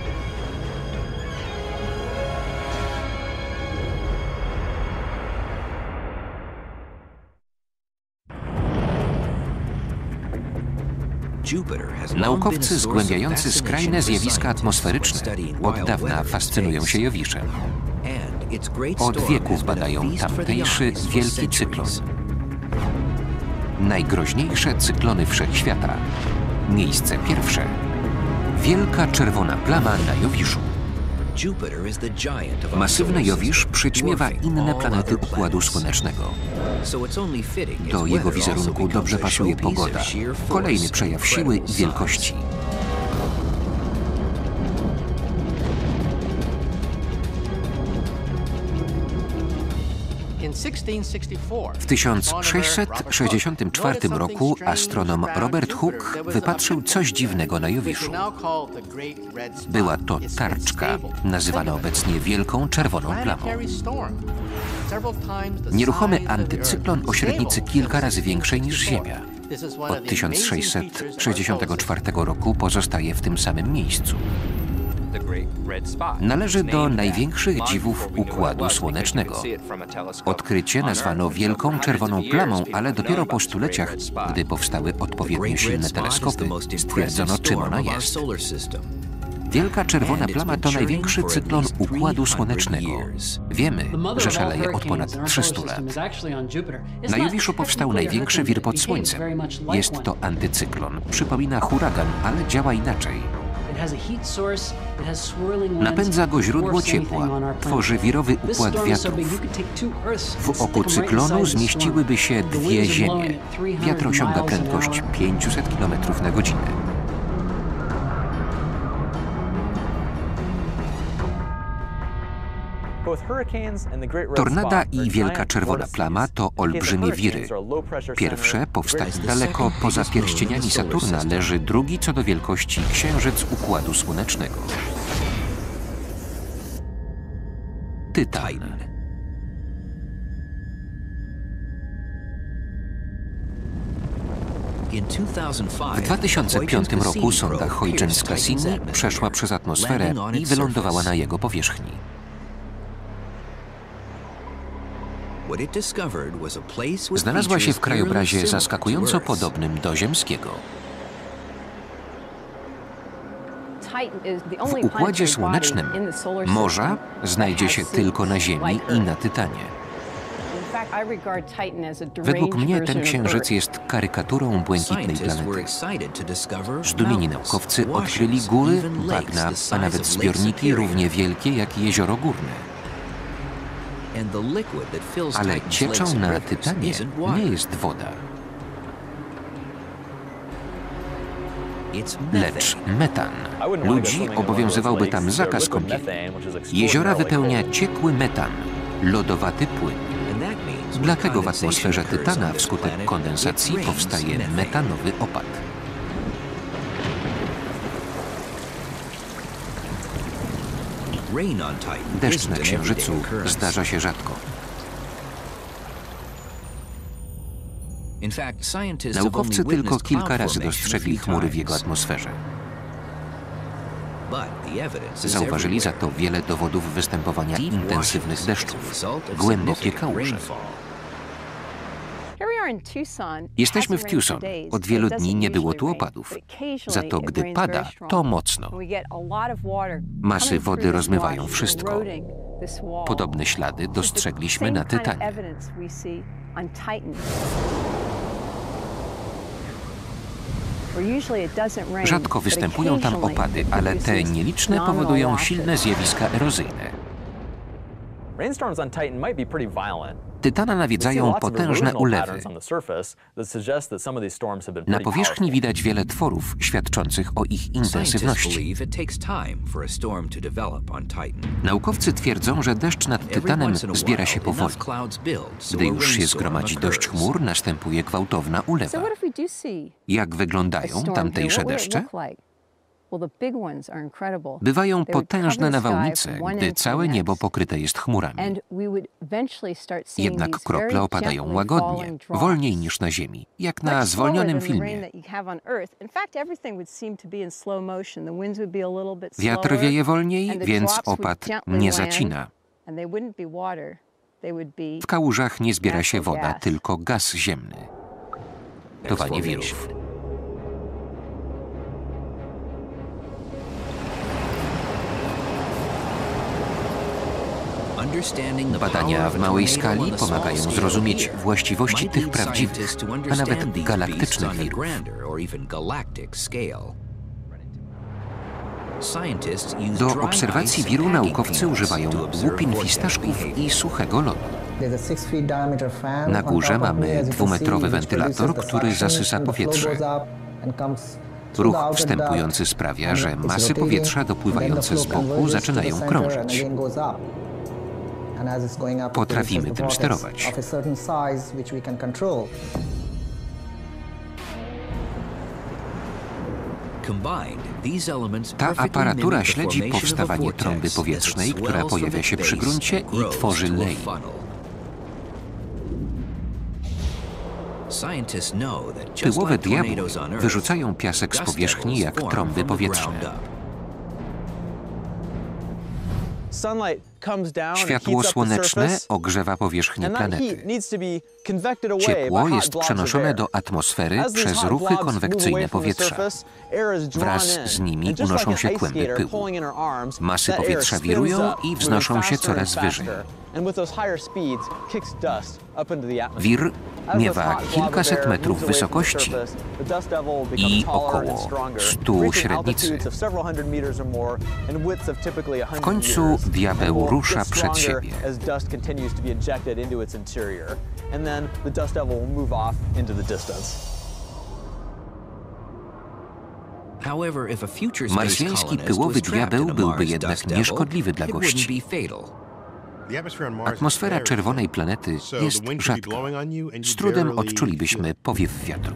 Naukowcy zgłębiający skrajne zjawiska atmosferyczne od dawna fascynują się Jowiszem. Od wieków badają tamtejszy wielki cyklon. Najgroźniejsze cyklony wszechświata. Miejsce pierwsze. Wielka Czerwona Plama na Jowiszu. Masywny Jowisz przyćmiewa inne planety Układu Słonecznego. Do jego wizerunku dobrze pasuje pogoda. Kolejny przejaw siły i wielkości. W tysiąc sześćset sześćdziesiątym czwartym roku astronom Robert Hooke wypatrzył coś dziwnego na Jowiszu. Była to tarczka, nazywana obecnie Wielką Czerwoną Plamą. Nieruchomy antycyklon o średnicy kilka razy większej niż Ziemia. Od tysiąc sześćset sześćdziesiątego czwartego roku pozostaje w tym samym miejscu. Należy do największych dziwów Układu Słonecznego. Odkrycie nazwano Wielką Czerwoną Plamą, ale dopiero po stuleciach, gdy powstały odpowiednio silne teleskopy, stwierdzono, czym ona jest. Wielka Czerwona Plama to największy cyklon Układu Słonecznego. Wiemy, że szaleje od ponad trzystu lat. Na Jowiszu powstał największy wir pod Słońcem. Jest to antycyklon. Przypomina huragan, ale działa inaczej. Napędza go źródło ciepła, tworzy wirowy układ wiatrów. W oku cyklonu zmieściłyby się dwie Ziemie. Wiatr osiąga prędkość pięćset kilometrów na godzinę. Tornada i Wielka Czerwona Plama to olbrzymie wiry. Pierwsze powstaje daleko poza pierścieniami Saturna, leży drugi co do wielkości Księżyc Układu Słonecznego. Tytan. W dwa tysiące piątym roku sonda Huygens-Cassini przeszła przez atmosferę i wylądowała na jego powierzchni. Znalazła się w krajobrazie zaskakująco podobnym do ziemskiego. W Układzie Słonecznym morza znajdzie się tylko na Ziemi i na Tytanie. Według mnie ten księżyc jest karykaturą błękitnej planety. Zdumieni naukowcy odkryli góry, bagna, a nawet zbiorniki równie wielkie jak jezioro górne. Ale cieczą na Tytanie nie jest woda, lecz metan. Ludzi obowiązywałby tam zakaz kąpieli. Jeziora wypełnia ciekły metan, lodowaty płyn. Dlatego w atmosferze Tytana wskutek kondensacji powstaje metanowy opad. Deszcz na Księżycu zdarza się rzadko. Naukowcy tylko kilka razy dostrzegli chmury w jego atmosferze. Zauważyli za to wiele dowodów występowania intensywnych deszczów, głębokie kałuże. Jesteśmy w Tucson. Od wielu dni nie było tu opadów. Za to gdy pada, to mocno. Masy wody rozmywają wszystko. Podobne ślady dostrzegliśmy na Tytanie. Rzadko występują tam opady, ale te nieliczne powodują silne zjawiska erozyjne. Tytana nawiedzają potężne ulewy. Na powierzchni widać wiele tworów świadczących o ich intensywności. Naukowcy twierdzą, że deszcz nad Tytanem zbiera się powoli. Gdy już się zgromadzi dość chmur, następuje gwałtowna ulewa. Jak wyglądają tamtejsze deszcze? Bywają potężne nawałnice, gdy całe niebo pokryte jest chmurami. Jednak krople opadają łagodnie, wolniej niż na Ziemi, jak na zwolnionym filmie. Wiatr wieje wolniej, więc opad nie zacina. W kałużach nie zbiera się woda, tylko gaz ziemny. Towanie wirów. Badania w małej skali pomagają zrozumieć właściwości tych prawdziwych, a nawet galaktycznych wirów. Do obserwacji wiru naukowcy używają łupin fistaszków i suchego lodu. Na górze mamy dwumetrowy wentylator, który zasysa powietrze. Ruch wstępujący sprawia, że masy powietrza dopływające z boku zaczynają krążyć. Potrafimy tym sterować. Ta aparatura śledzi powstawanie trąby powietrznej, która pojawia się przy gruncie i tworzy lej. Pyłowe diabły wyrzucają piasek z powierzchni jak trąby powietrzne. Światło słoneczne ogrzewa powierzchnię planety. Ciepło jest przenoszone do atmosfery przez ruchy konwekcyjne powietrza. Wraz z nimi unoszą się kłęby pyłu. Masy powietrza wirują i wznoszą się coraz wyżej. Wir miewa kilkaset metrów wysokości i około stu średnicy. W końcu diabeł rusza przed siebie. Marsjański pyłowy diabeł byłby jednak nieszkodliwy dla gości. Atmosfera czerwonej planety jest rzadka. Z trudem odczulibyśmy powiew wiatru.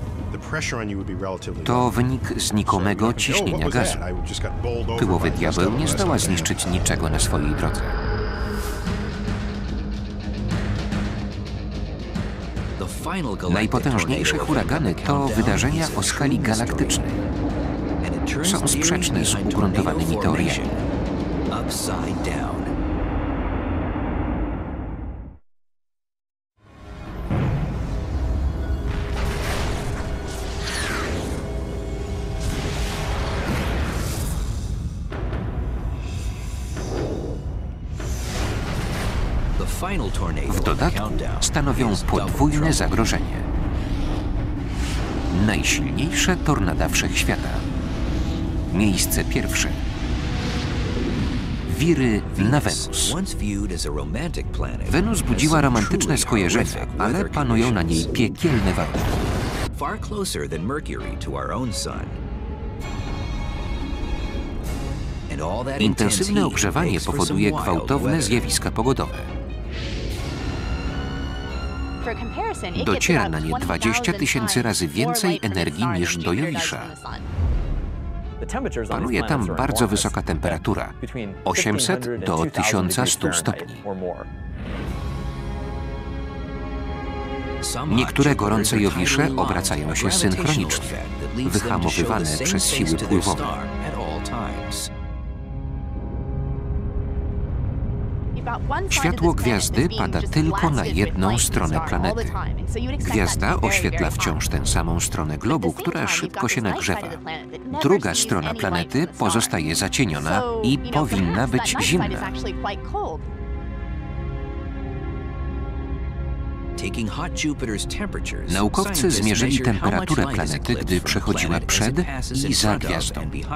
To wynik znikomego ciśnienia gazu. Pyłowy diabeł nie zdoła zniszczyć niczego na swojej drodze. Najpotężniejsze huragany to wydarzenia o skali galaktycznej. Są sprzeczne z ugruntowanymi teoriami. W dodatku stanowią podwójne zagrożenie. Najsilniejsze tornada wszechświata. Miejsce pierwsze. Wiry na Wenus. Wenus budziła romantyczne skojarzenia, ale panują na niej piekielne warunki. Intensywne ogrzewanie powoduje gwałtowne zjawiska pogodowe. Dociera na nie dwadzieścia tysięcy razy więcej energii niż do Jowisza. Panuje tam bardzo wysoka temperatura, osiemset do tysiąc stu stopni. Niektóre gorące Jowisze obracają się synchronicznie, wyhamowywane przez siły pływowe. Światło gwiazdy pada tylko na jedną stronę planety. Gwiazda oświetla wciąż tę samą stronę globu, która szybko się nagrzewa. Druga strona planety pozostaje zacieniona i powinna być zimna. Naukowcy zmierzyli temperaturę planety, gdy przechodziła przed i za gwiazdą.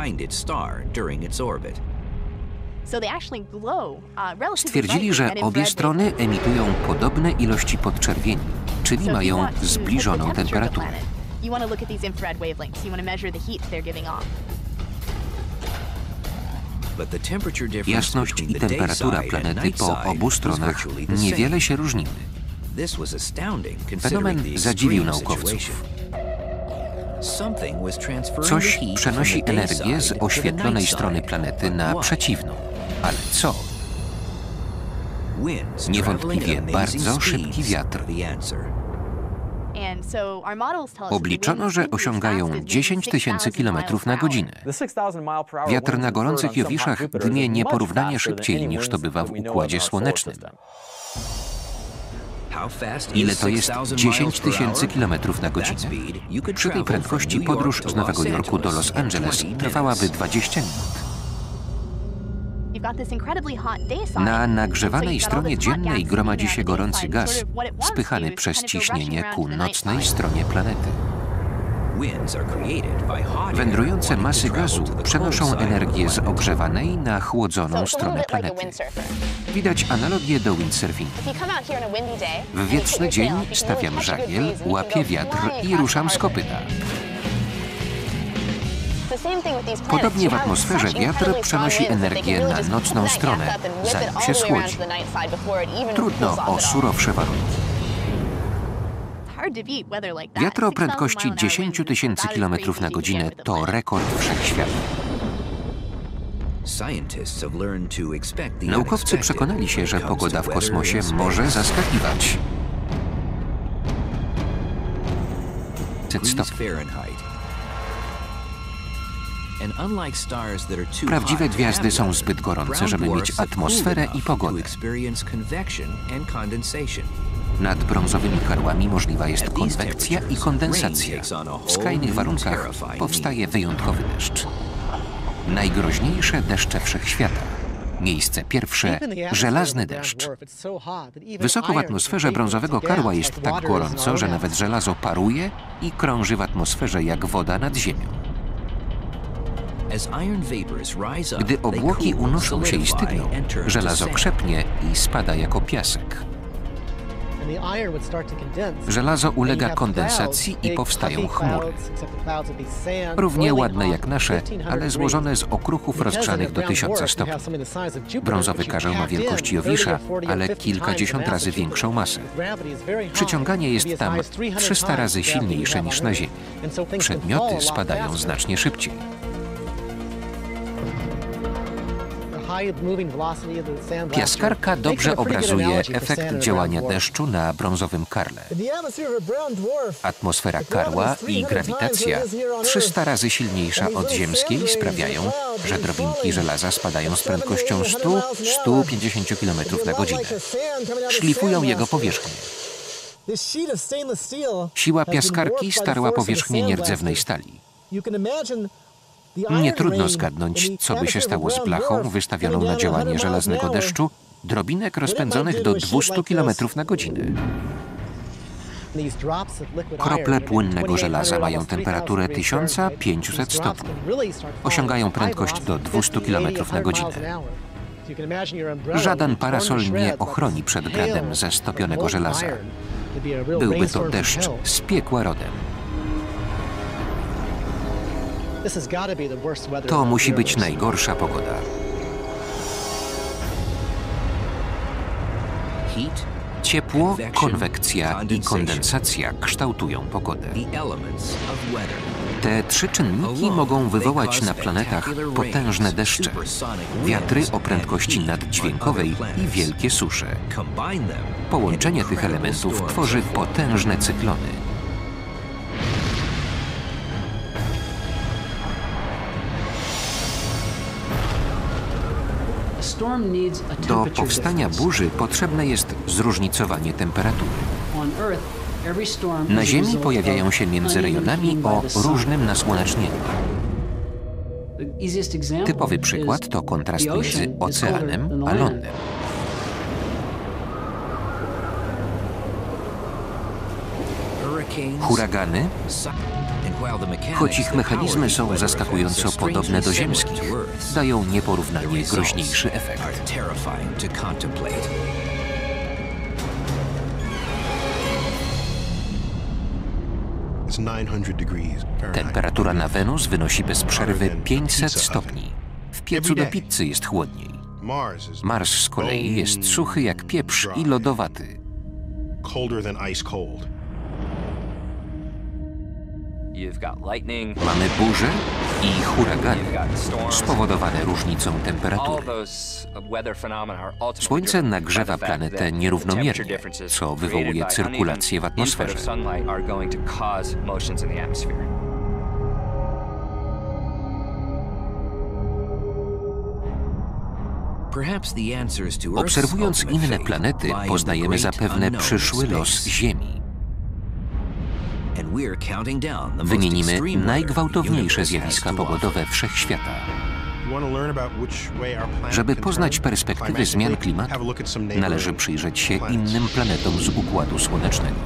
Stwierdzili, że obie strony emitują podobne ilości podczerwieni, czyli mają zbliżoną temperaturę. Jasność i temperatura planety po obu stronach niewiele się różniły. Fenomen zadziwił naukowców. Coś przenosi energię z oświetlonej strony planety na przeciwną. Ale co? Niewątpliwie bardzo szybki wiatr. Obliczono, że osiągają dziesięć tysięcy kilometrów na godzinę. Wiatr na gorących Jowiszach dmie nieporównanie szybciej niż to bywa w Układzie Słonecznym. Ile to jest dziesięć tysięcy kilometrów na godzinę? Przy tej prędkości podróż z Nowego Jorku do Los Angeles trwałaby dwadzieścia minut. Na nagrzewanej stronie dziennej gromadzi się gorący gaz, spychany przez ciśnienie ku nocnej stronie planety. Wędrujące masy gazu przenoszą energię z ogrzewanej na chłodzoną stronę planety. Widać analogię do windsurfingu. W wietrzny dzień stawiam żagiel, łapię wiatr i ruszam z kopyta. Podobnie w atmosferze wiatr przenosi energię na nocną stronę, zanim się schłodzi. Trudno o surowsze warunki. Wiatr o prędkości dziesięć tysięcy kilometrów na godzinę to rekord wszechświata. Naukowcy przekonali się, że pogoda w kosmosie może zaskakiwać. Prawdziwe gwiazdy są zbyt gorące, żeby mieć atmosferę i pogodę. Nad brązowymi karłami możliwa jest konwekcja i kondensacja. W skrajnych warunkach powstaje wyjątkowy deszcz. Najgroźniejsze deszcze wszechświata. Miejsce pierwsze – żelazny deszcz. Wysoko w atmosferze brązowego karła jest tak gorąco, że nawet żelazo paruje i krąży w atmosferze jak woda nad ziemią. Gdy obłoki unoszą się i stygną, żelazo krzepnie i spada jako piasek. Żelazo ulega kondensacji i powstają chmury. Równie ładne jak nasze, ale złożone z okruchów rozgrzanych do tysiąca stopni. Brązowy karzeł ma wielkość Jowisza, ale kilkadziesiąt razy większą masę. Przyciąganie jest tam trzysta razy silniejsze niż na Ziemi. Przedmioty spadają znacznie szybciej. Piaskarka dobrze obrazuje efekt działania deszczu na brązowym karle. Atmosfera karła i grawitacja, trzysta razy silniejsza od ziemskiej, sprawiają, że drobinki żelaza spadają z prędkością sto do stu pięćdziesięciu kilometrów na godzinę. Szlifują jego powierzchnię. Siła piaskarki starła powierzchnię nierdzewnej stali. Nie trudno zgadnąć, co by się stało z blachą wystawioną na działanie żelaznego deszczu, drobinek rozpędzonych do dwustu kilometrów na godzinę. Krople płynnego żelaza mają temperaturę tysiąc pięćset stopni. Osiągają prędkość do dwustu kilometrów na godzinę. Żaden parasol nie ochroni przed gradem ze stopionego żelaza. Byłby to deszcz z piekła rodem. To musi być najgorsza pogoda. Ciepło, konwekcja i kondensacja kształtują pogodę. Te trzy czynniki mogą wywołać na planetach potężne deszcze, wiatry o prędkości naddźwiękowej i wielkie susze. Połączenie tych elementów tworzy potężne cyklony. Do powstania burzy potrzebne jest zróżnicowanie temperatury. Na Ziemi pojawiają się między rejonami o różnym nasłonecznieniu. Typowy przykład to kontrast między oceanem a lądem. Huragany, choć ich mechanizmy są zaskakująco podobne do ziemskich, dają nieporównanie groźniejszy efekt. Temperatura na Wenus wynosi bez przerwy pięćset stopni. W piecu do pizzy jest chłodniej. Mars z kolei jest suchy jak pieprz i lodowaty. Mamy burze i huragany, spowodowane różnicą temperatury. Słońce nagrzewa planetę nierównomiernie, co wywołuje cyrkulację w atmosferze. Obserwując inne planety, poznajemy zapewne przyszły los Ziemi. Wymienimy najgwałtowniejsze zjawiska pogodowe wszechświata. Żeby poznać perspektywy zmian klimatu, należy przyjrzeć się innym planetom z Układu Słonecznego.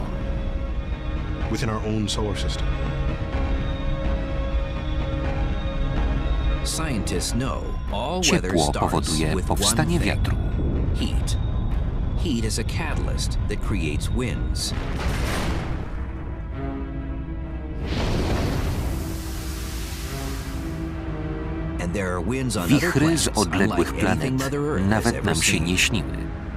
Ciepło powoduje powstanie wiatru. Heat is a catalyst that creates winds. Wichry z odległych planet nawet nam się nie śniły.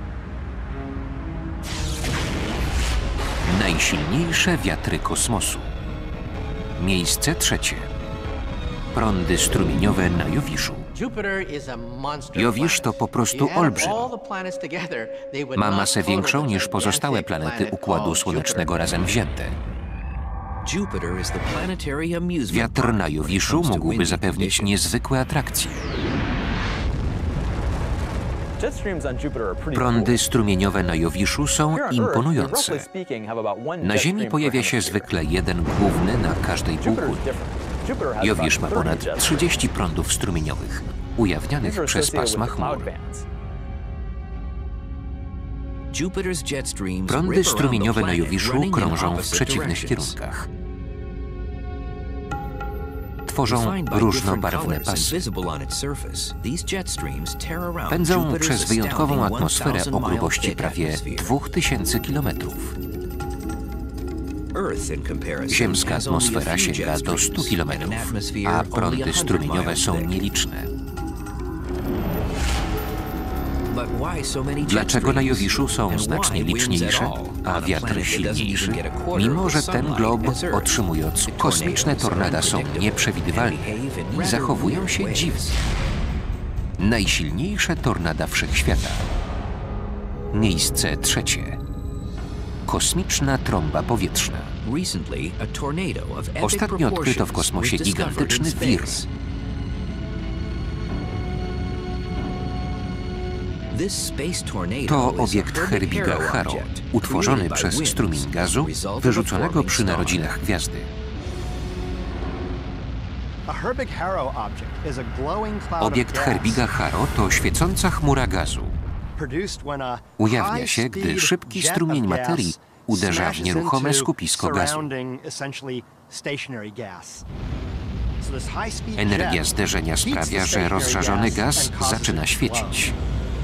Najsilniejsze wiatry kosmosu. Miejsce trzecie. Prądy strumieniowe na Jowiszu. Jowisz to po prostu olbrzym. Ma masę większą niż pozostałe planety Układu Słonecznego razem wzięte. Wiatr na Jowiszu mógłby zapewnić niezwykłe atrakcje. Prądy strumieniowe na Jowiszu są imponujące. Na Ziemi pojawia się zwykle jeden główny na każdej półkuli. Jowisz ma ponad trzydzieści prądów strumieniowych, ujawnianych przez pasma chmur. Prądy strumieniowe na Jowiszu krążą w przeciwnych kierunkach. Tworzą różnobarwne pasy. Pędzą przez wyjątkową atmosferę o grubości prawie dwóch tysięcy kilometrów. Ziemska atmosfera sięga do stu kilometrów, a prądy strumieniowe są nieliczne. Dlaczego na Jowiszu są znacznie liczniejsze, a wiatr silniejszy? Mimo że ten glob, otrzymując kosmiczne tornada, są nieprzewidywalne i zachowują się dziwnie. Najsilniejsze tornada wszechświata. Miejsce trzecie. Kosmiczna trąba powietrzna. Ostatnio odkryto w kosmosie gigantyczny wir. To obiekt Herbig'a Haro, utworzony przez strumień gazu wyrzuconego przy narodzinach gwiazdy. Obiekt Herbig'a Haro to świecąca chmura gazu. Ujawnia się, gdy szybki strumień materii uderza w nieruchome skupisko gazu. Energia zderzenia sprawia, że rozżarzony gaz zaczyna świecić.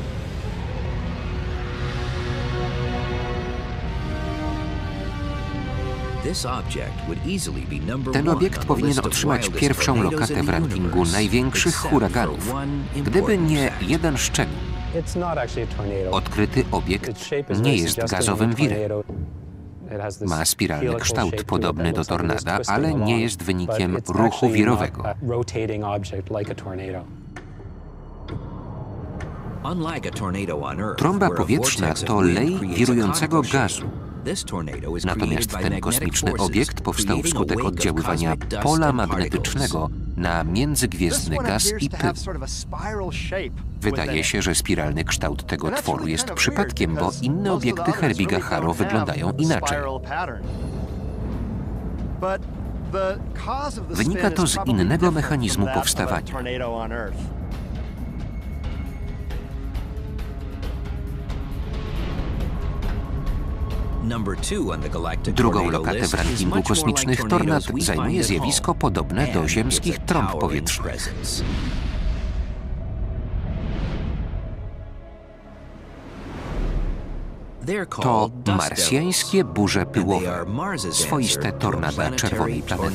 Ten obiekt powinien otrzymać pierwszą lokatę w rankingu największych huraganów, gdyby nie jeden szczegół. Odkryty obiekt nie jest gazowym wirem. Ma spiralny kształt podobny do tornada, ale nie jest wynikiem ruchu wirowego. Trąba powietrzna to lej wirującego gazu. Natomiast ten kosmiczny obiekt powstał wskutek oddziaływania pola magnetycznego na międzygwiezdny gaz i pył. Wydaje się, że spiralny kształt tego tworu jest przypadkiem, bo inne obiekty Herbig'a Haro wyglądają inaczej. Wynika to z innego mechanizmu powstawania. Drugą lokatę w rankingu kosmicznych tornad zajmuje zjawisko podobne do ziemskich trąb powietrznych. To marsjańskie burze pyłowe, swoiste tornada czerwonej planety.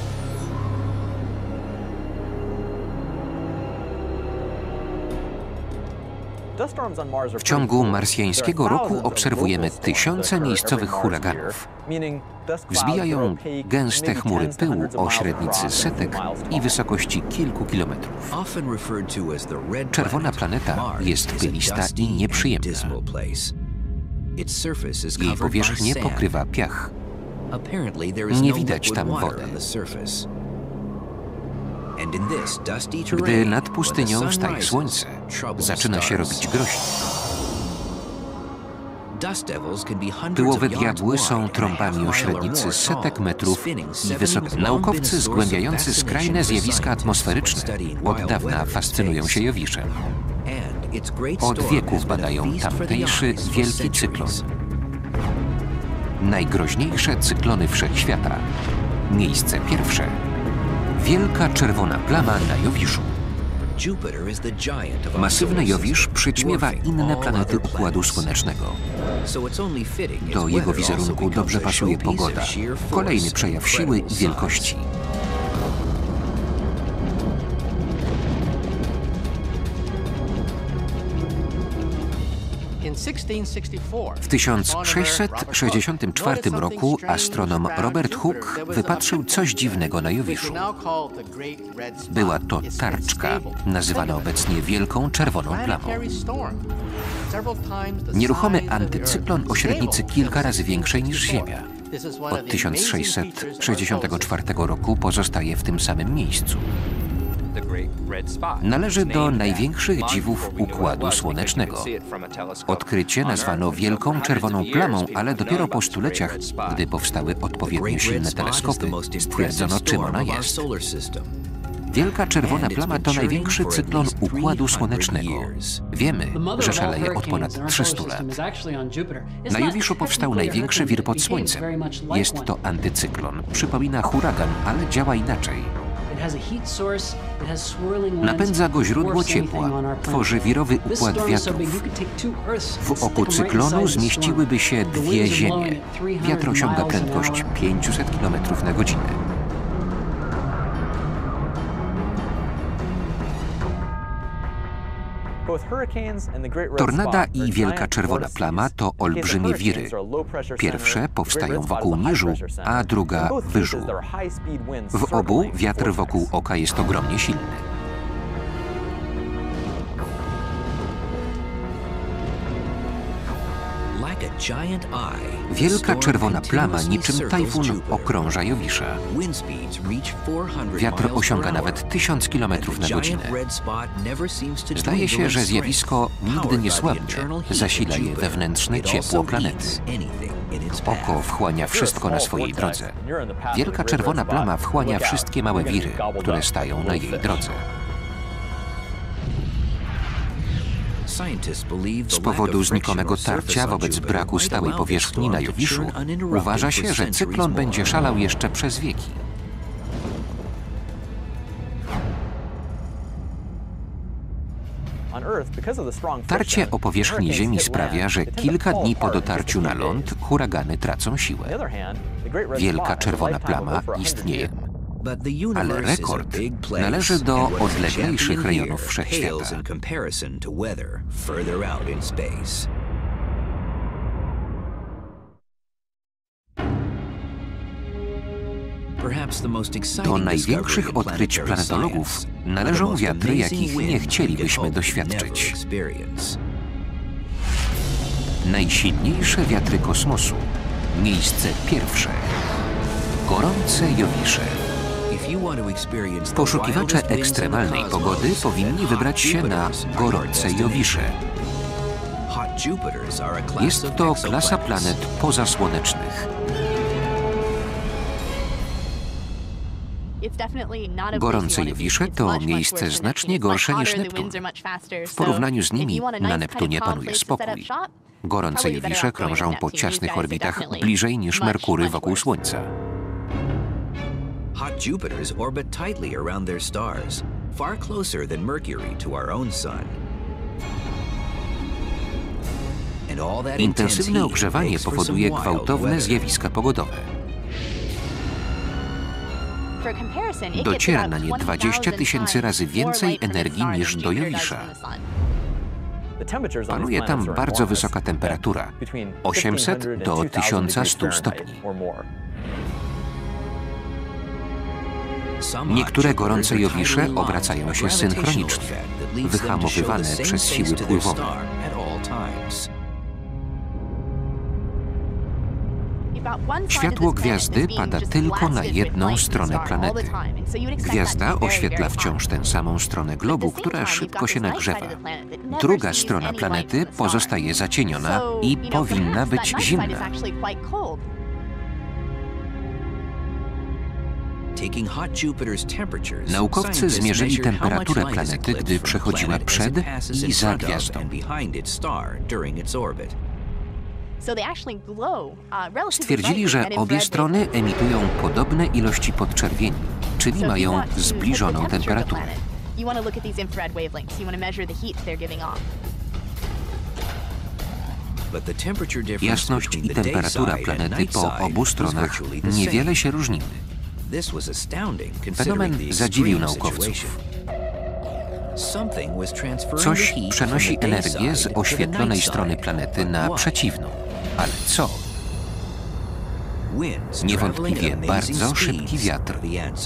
W ciągu marsjańskiego roku obserwujemy tysiące miejscowych huraganów. Wzbijają gęste chmury pyłu o średnicy setek i wysokości kilku kilometrów. Czerwona planeta jest pylista i nieprzyjemna. Jej powierzchnię pokrywa piach. Nie widać tam wody. Gdy nad pustynią staje słońce, zaczyna się robić groźnie. Pyłowe diabły są trąbami o średnicy setek metrów i wysokości. Naukowcy zgłębiający skrajne zjawiska atmosferyczne od dawna fascynują się Jowiszem. Od wieków badają tamtejszy wielki cyklon. Najgroźniejsze cyklony wszechświata. Miejsce pierwsze. Wielka czerwona plama na Jowiszu. Masywny Jowisz przyćmiewa inne planety Układu Słonecznego. Do jego wizerunku dobrze pasuje pogoda. Kolejny przejaw siły i wielkości. W tysiąc sześćset sześćdziesiątym czwartym roku astronom Robert Hooke wypatrzył coś dziwnego na Jowiszu. Była to tarczka, nazywana obecnie Wielką Czerwoną Plamą. Nieruchomy antycyklon o średnicy kilka razy większej niż Ziemia. Od tysiąc sześćset sześćdziesiątego czwartego roku pozostaje w tym samym miejscu. Należy do największych dziwów Układu Słonecznego. Odkrycie nazwano Wielką Czerwoną Plamą, ale dopiero po stuleciach, gdy powstały odpowiednio silne teleskopy, stwierdzono, czym ona jest. Wielka Czerwona Plama to największy cyklon Układu Słonecznego. Wiemy, że szaleje od ponad trzystu lat. Na Jowiszu powstał największy wir pod Słońcem. Jest to antycyklon. Przypomina huragan, ale działa inaczej. Napędza go źródło ciepła. Tworzy wirowy układ wiatrów. W oku cyklonu zmieściłyby się dwie Ziemie. Wiatr osiąga prędkość pięćset kilometrów na godzinę. Tornada i Wielka Czerwona Plama to olbrzymie wiry. Pierwsze powstają wokół niżu, a druga wyżu. W obu wiatr wokół oka jest ogromnie silny. Wielka Czerwona Plama niczym tajfun okrąża Jowisza. Wiatr osiąga nawet tysiąc kilometrów na godzinę. Zdaje się, że zjawisko nigdy nie słabnie. Zasila je wewnętrzne ciepło planety. Oko wchłania wszystko na swojej drodze. Wielka Czerwona Plama wchłania wszystkie małe wiry, które stają na jej drodze. Z powodu znikomego tarcia wobec braku stałej powierzchni na Jowiszu uważa się, że cyklon będzie szalał jeszcze przez wieki. Tarcie o powierzchni Ziemi sprawia, że kilka dni po dotarciu na ląd huragany tracą siłę. Wielka Czerwona Plama istnieje. Ale rekord należy do odleglejszych rejonów wszechświata. Do największych odkryć planetologów należą wiatry, jakich nie chcielibyśmy doświadczyć. Najsilniejsze wiatry kosmosu. Miejsce pierwsze. Gorące Jowisze. Poszukiwacze ekstremalnej pogody powinni wybrać się na gorące Jowisze. Jest to klasa planet pozasłonecznych. Gorące Jowisze to miejsce znacznie gorsze niż Neptun. W porównaniu z nimi na Neptunie panuje spokój. Gorące Jowisze krążą po ciasnych orbitach bliżej niż Merkury wokół Słońca. Hot Jupiters orbit tightly around their stars, far closer than Mercury to our own sun. Intensywne ogrzewanie powoduje gwałtowne zjawiska pogodowe. Dociera na nie dwadzieścia tysięcy razy więcej energii niż do Jowisza. Panuje tam bardzo wysoka temperatura, osiemset do tysiąc stu stopni. Niektóre gorące Jowisze obracają się synchronicznie, wyhamowywane przez siły pływowe. Światło gwiazdy pada tylko na jedną stronę planety. Gwiazda oświetla wciąż tę samą stronę globu, która szybko się nagrzewa. Druga strona planety pozostaje zacieniona i powinna być zimna. Naukowcy zmierzyli temperaturę planety, gdy przechodziła przed i za gwiazdą. Stwierdzili, że obie strony emitują podobne ilości podczerwieni, czyli mają zbliżoną temperaturę. Jasność i temperatura planety po obu stronach niewiele się różniły. Fenomen zadziwił naukowców. Coś przenosi energię z oświetlonej strony planety na przeciwną. Ale co? Niewątpliwie bardzo szybki wiatr.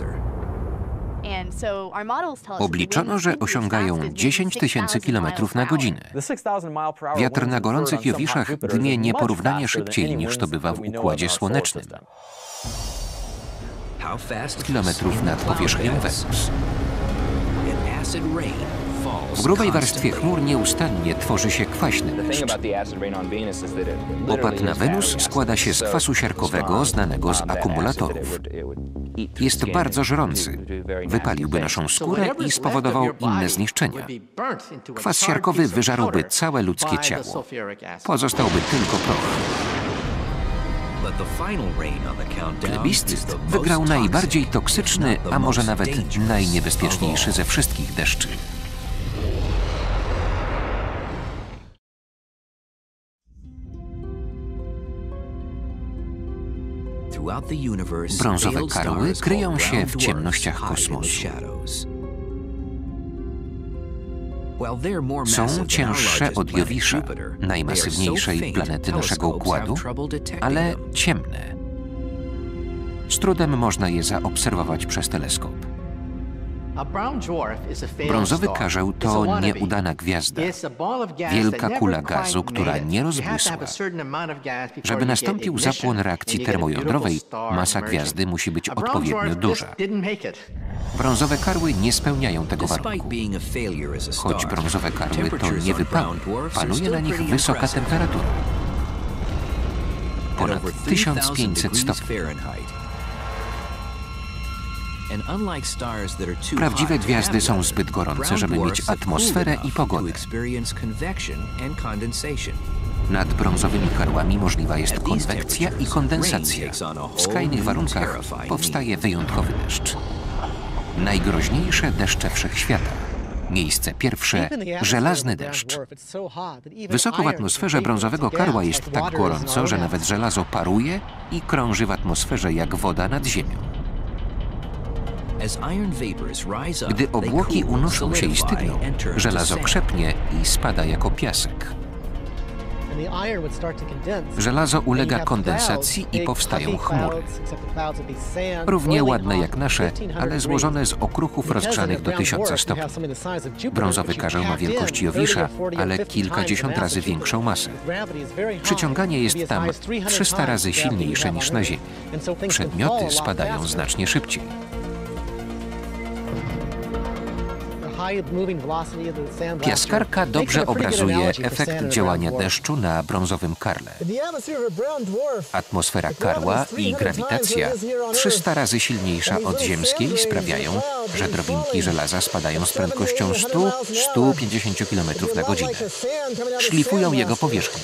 Obliczono, że osiągają dziesięć tysięcy kilometrów na godzinę. Wiatr na gorących Jowiszach dmie nieporównanie szybciej, niż to bywa w Układzie Słonecznym. Kilometrów nad powierzchnią Wenus. W grubej warstwie chmur nieustannie tworzy się kwaśny deszcz. Opad na Wenus składa się z kwasu siarkowego znanego z akumulatorów. Jest bardzo żrący. Wypaliłby naszą skórę i spowodował inne zniszczenia. Kwas siarkowy wyżarłby całe ludzkie ciało. Pozostałby tylko proch. Plebiscyt wygrał najbardziej toksyczny, a może nawet najniebezpieczniejszy ze wszystkich deszczy. Brązowe karły kryją się w ciemnościach kosmosu. Są cięższe od Jowisza, najmasywniejszej planety naszego układu, ale ciemne. Z trudem można je zaobserwować przez teleskop. Brązowy karzeł to nieudana gwiazda, wielka kula gazu, która nie rozbłysła. Żeby nastąpił zapłon reakcji termojądrowej, masa gwiazdy musi być odpowiednio duża. Brązowe karły nie spełniają tego warunku. Choć brązowe karły to nie wypały, panuje na nich wysoka temperatura. Ponad tysiąc pięćset stopni. Prawdziwe gwiazdy są zbyt gorące, żeby mieć atmosferę i pogodę. Nad brązowymi karłami możliwa jest konwekcja i kondensacja. W skrajnych warunkach powstaje wyjątkowy deszcz. Najgroźniejsze deszcze wszechświata. Miejsce pierwsze – żelazny deszcz. Wysoko w atmosferze brązowego karła jest tak gorąco, że nawet żelazo paruje i krąży w atmosferze jak woda nad ziemią. Gdy obłoki unoszą się i stygną, żelazo krzepnie i spada jako piasek. Żelazo ulega kondensacji i powstają chmury. Równie ładne jak nasze, ale złożone z okruchów rozgrzanych do tysiąca stopni. Brązowy karzeł ma wielkość Jowisza, ale kilkadziesiąt razy większą masę. Przyciąganie jest tam trzysta razy silniejsze niż na Ziemi. Przedmioty spadają znacznie szybciej. Piaskarka dobrze obrazuje efekt działania deszczu na brązowym karle. Atmosfera karła i grawitacja, trzysta razy silniejsza od ziemskiej, sprawiają, że drobinki żelaza spadają z prędkością sto do stu pięćdziesięciu kilometrów na godzinę. Szlifują jego powierzchnię.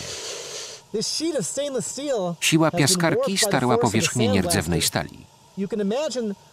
Siła piaskarki starła powierzchnię nierdzewnej stali.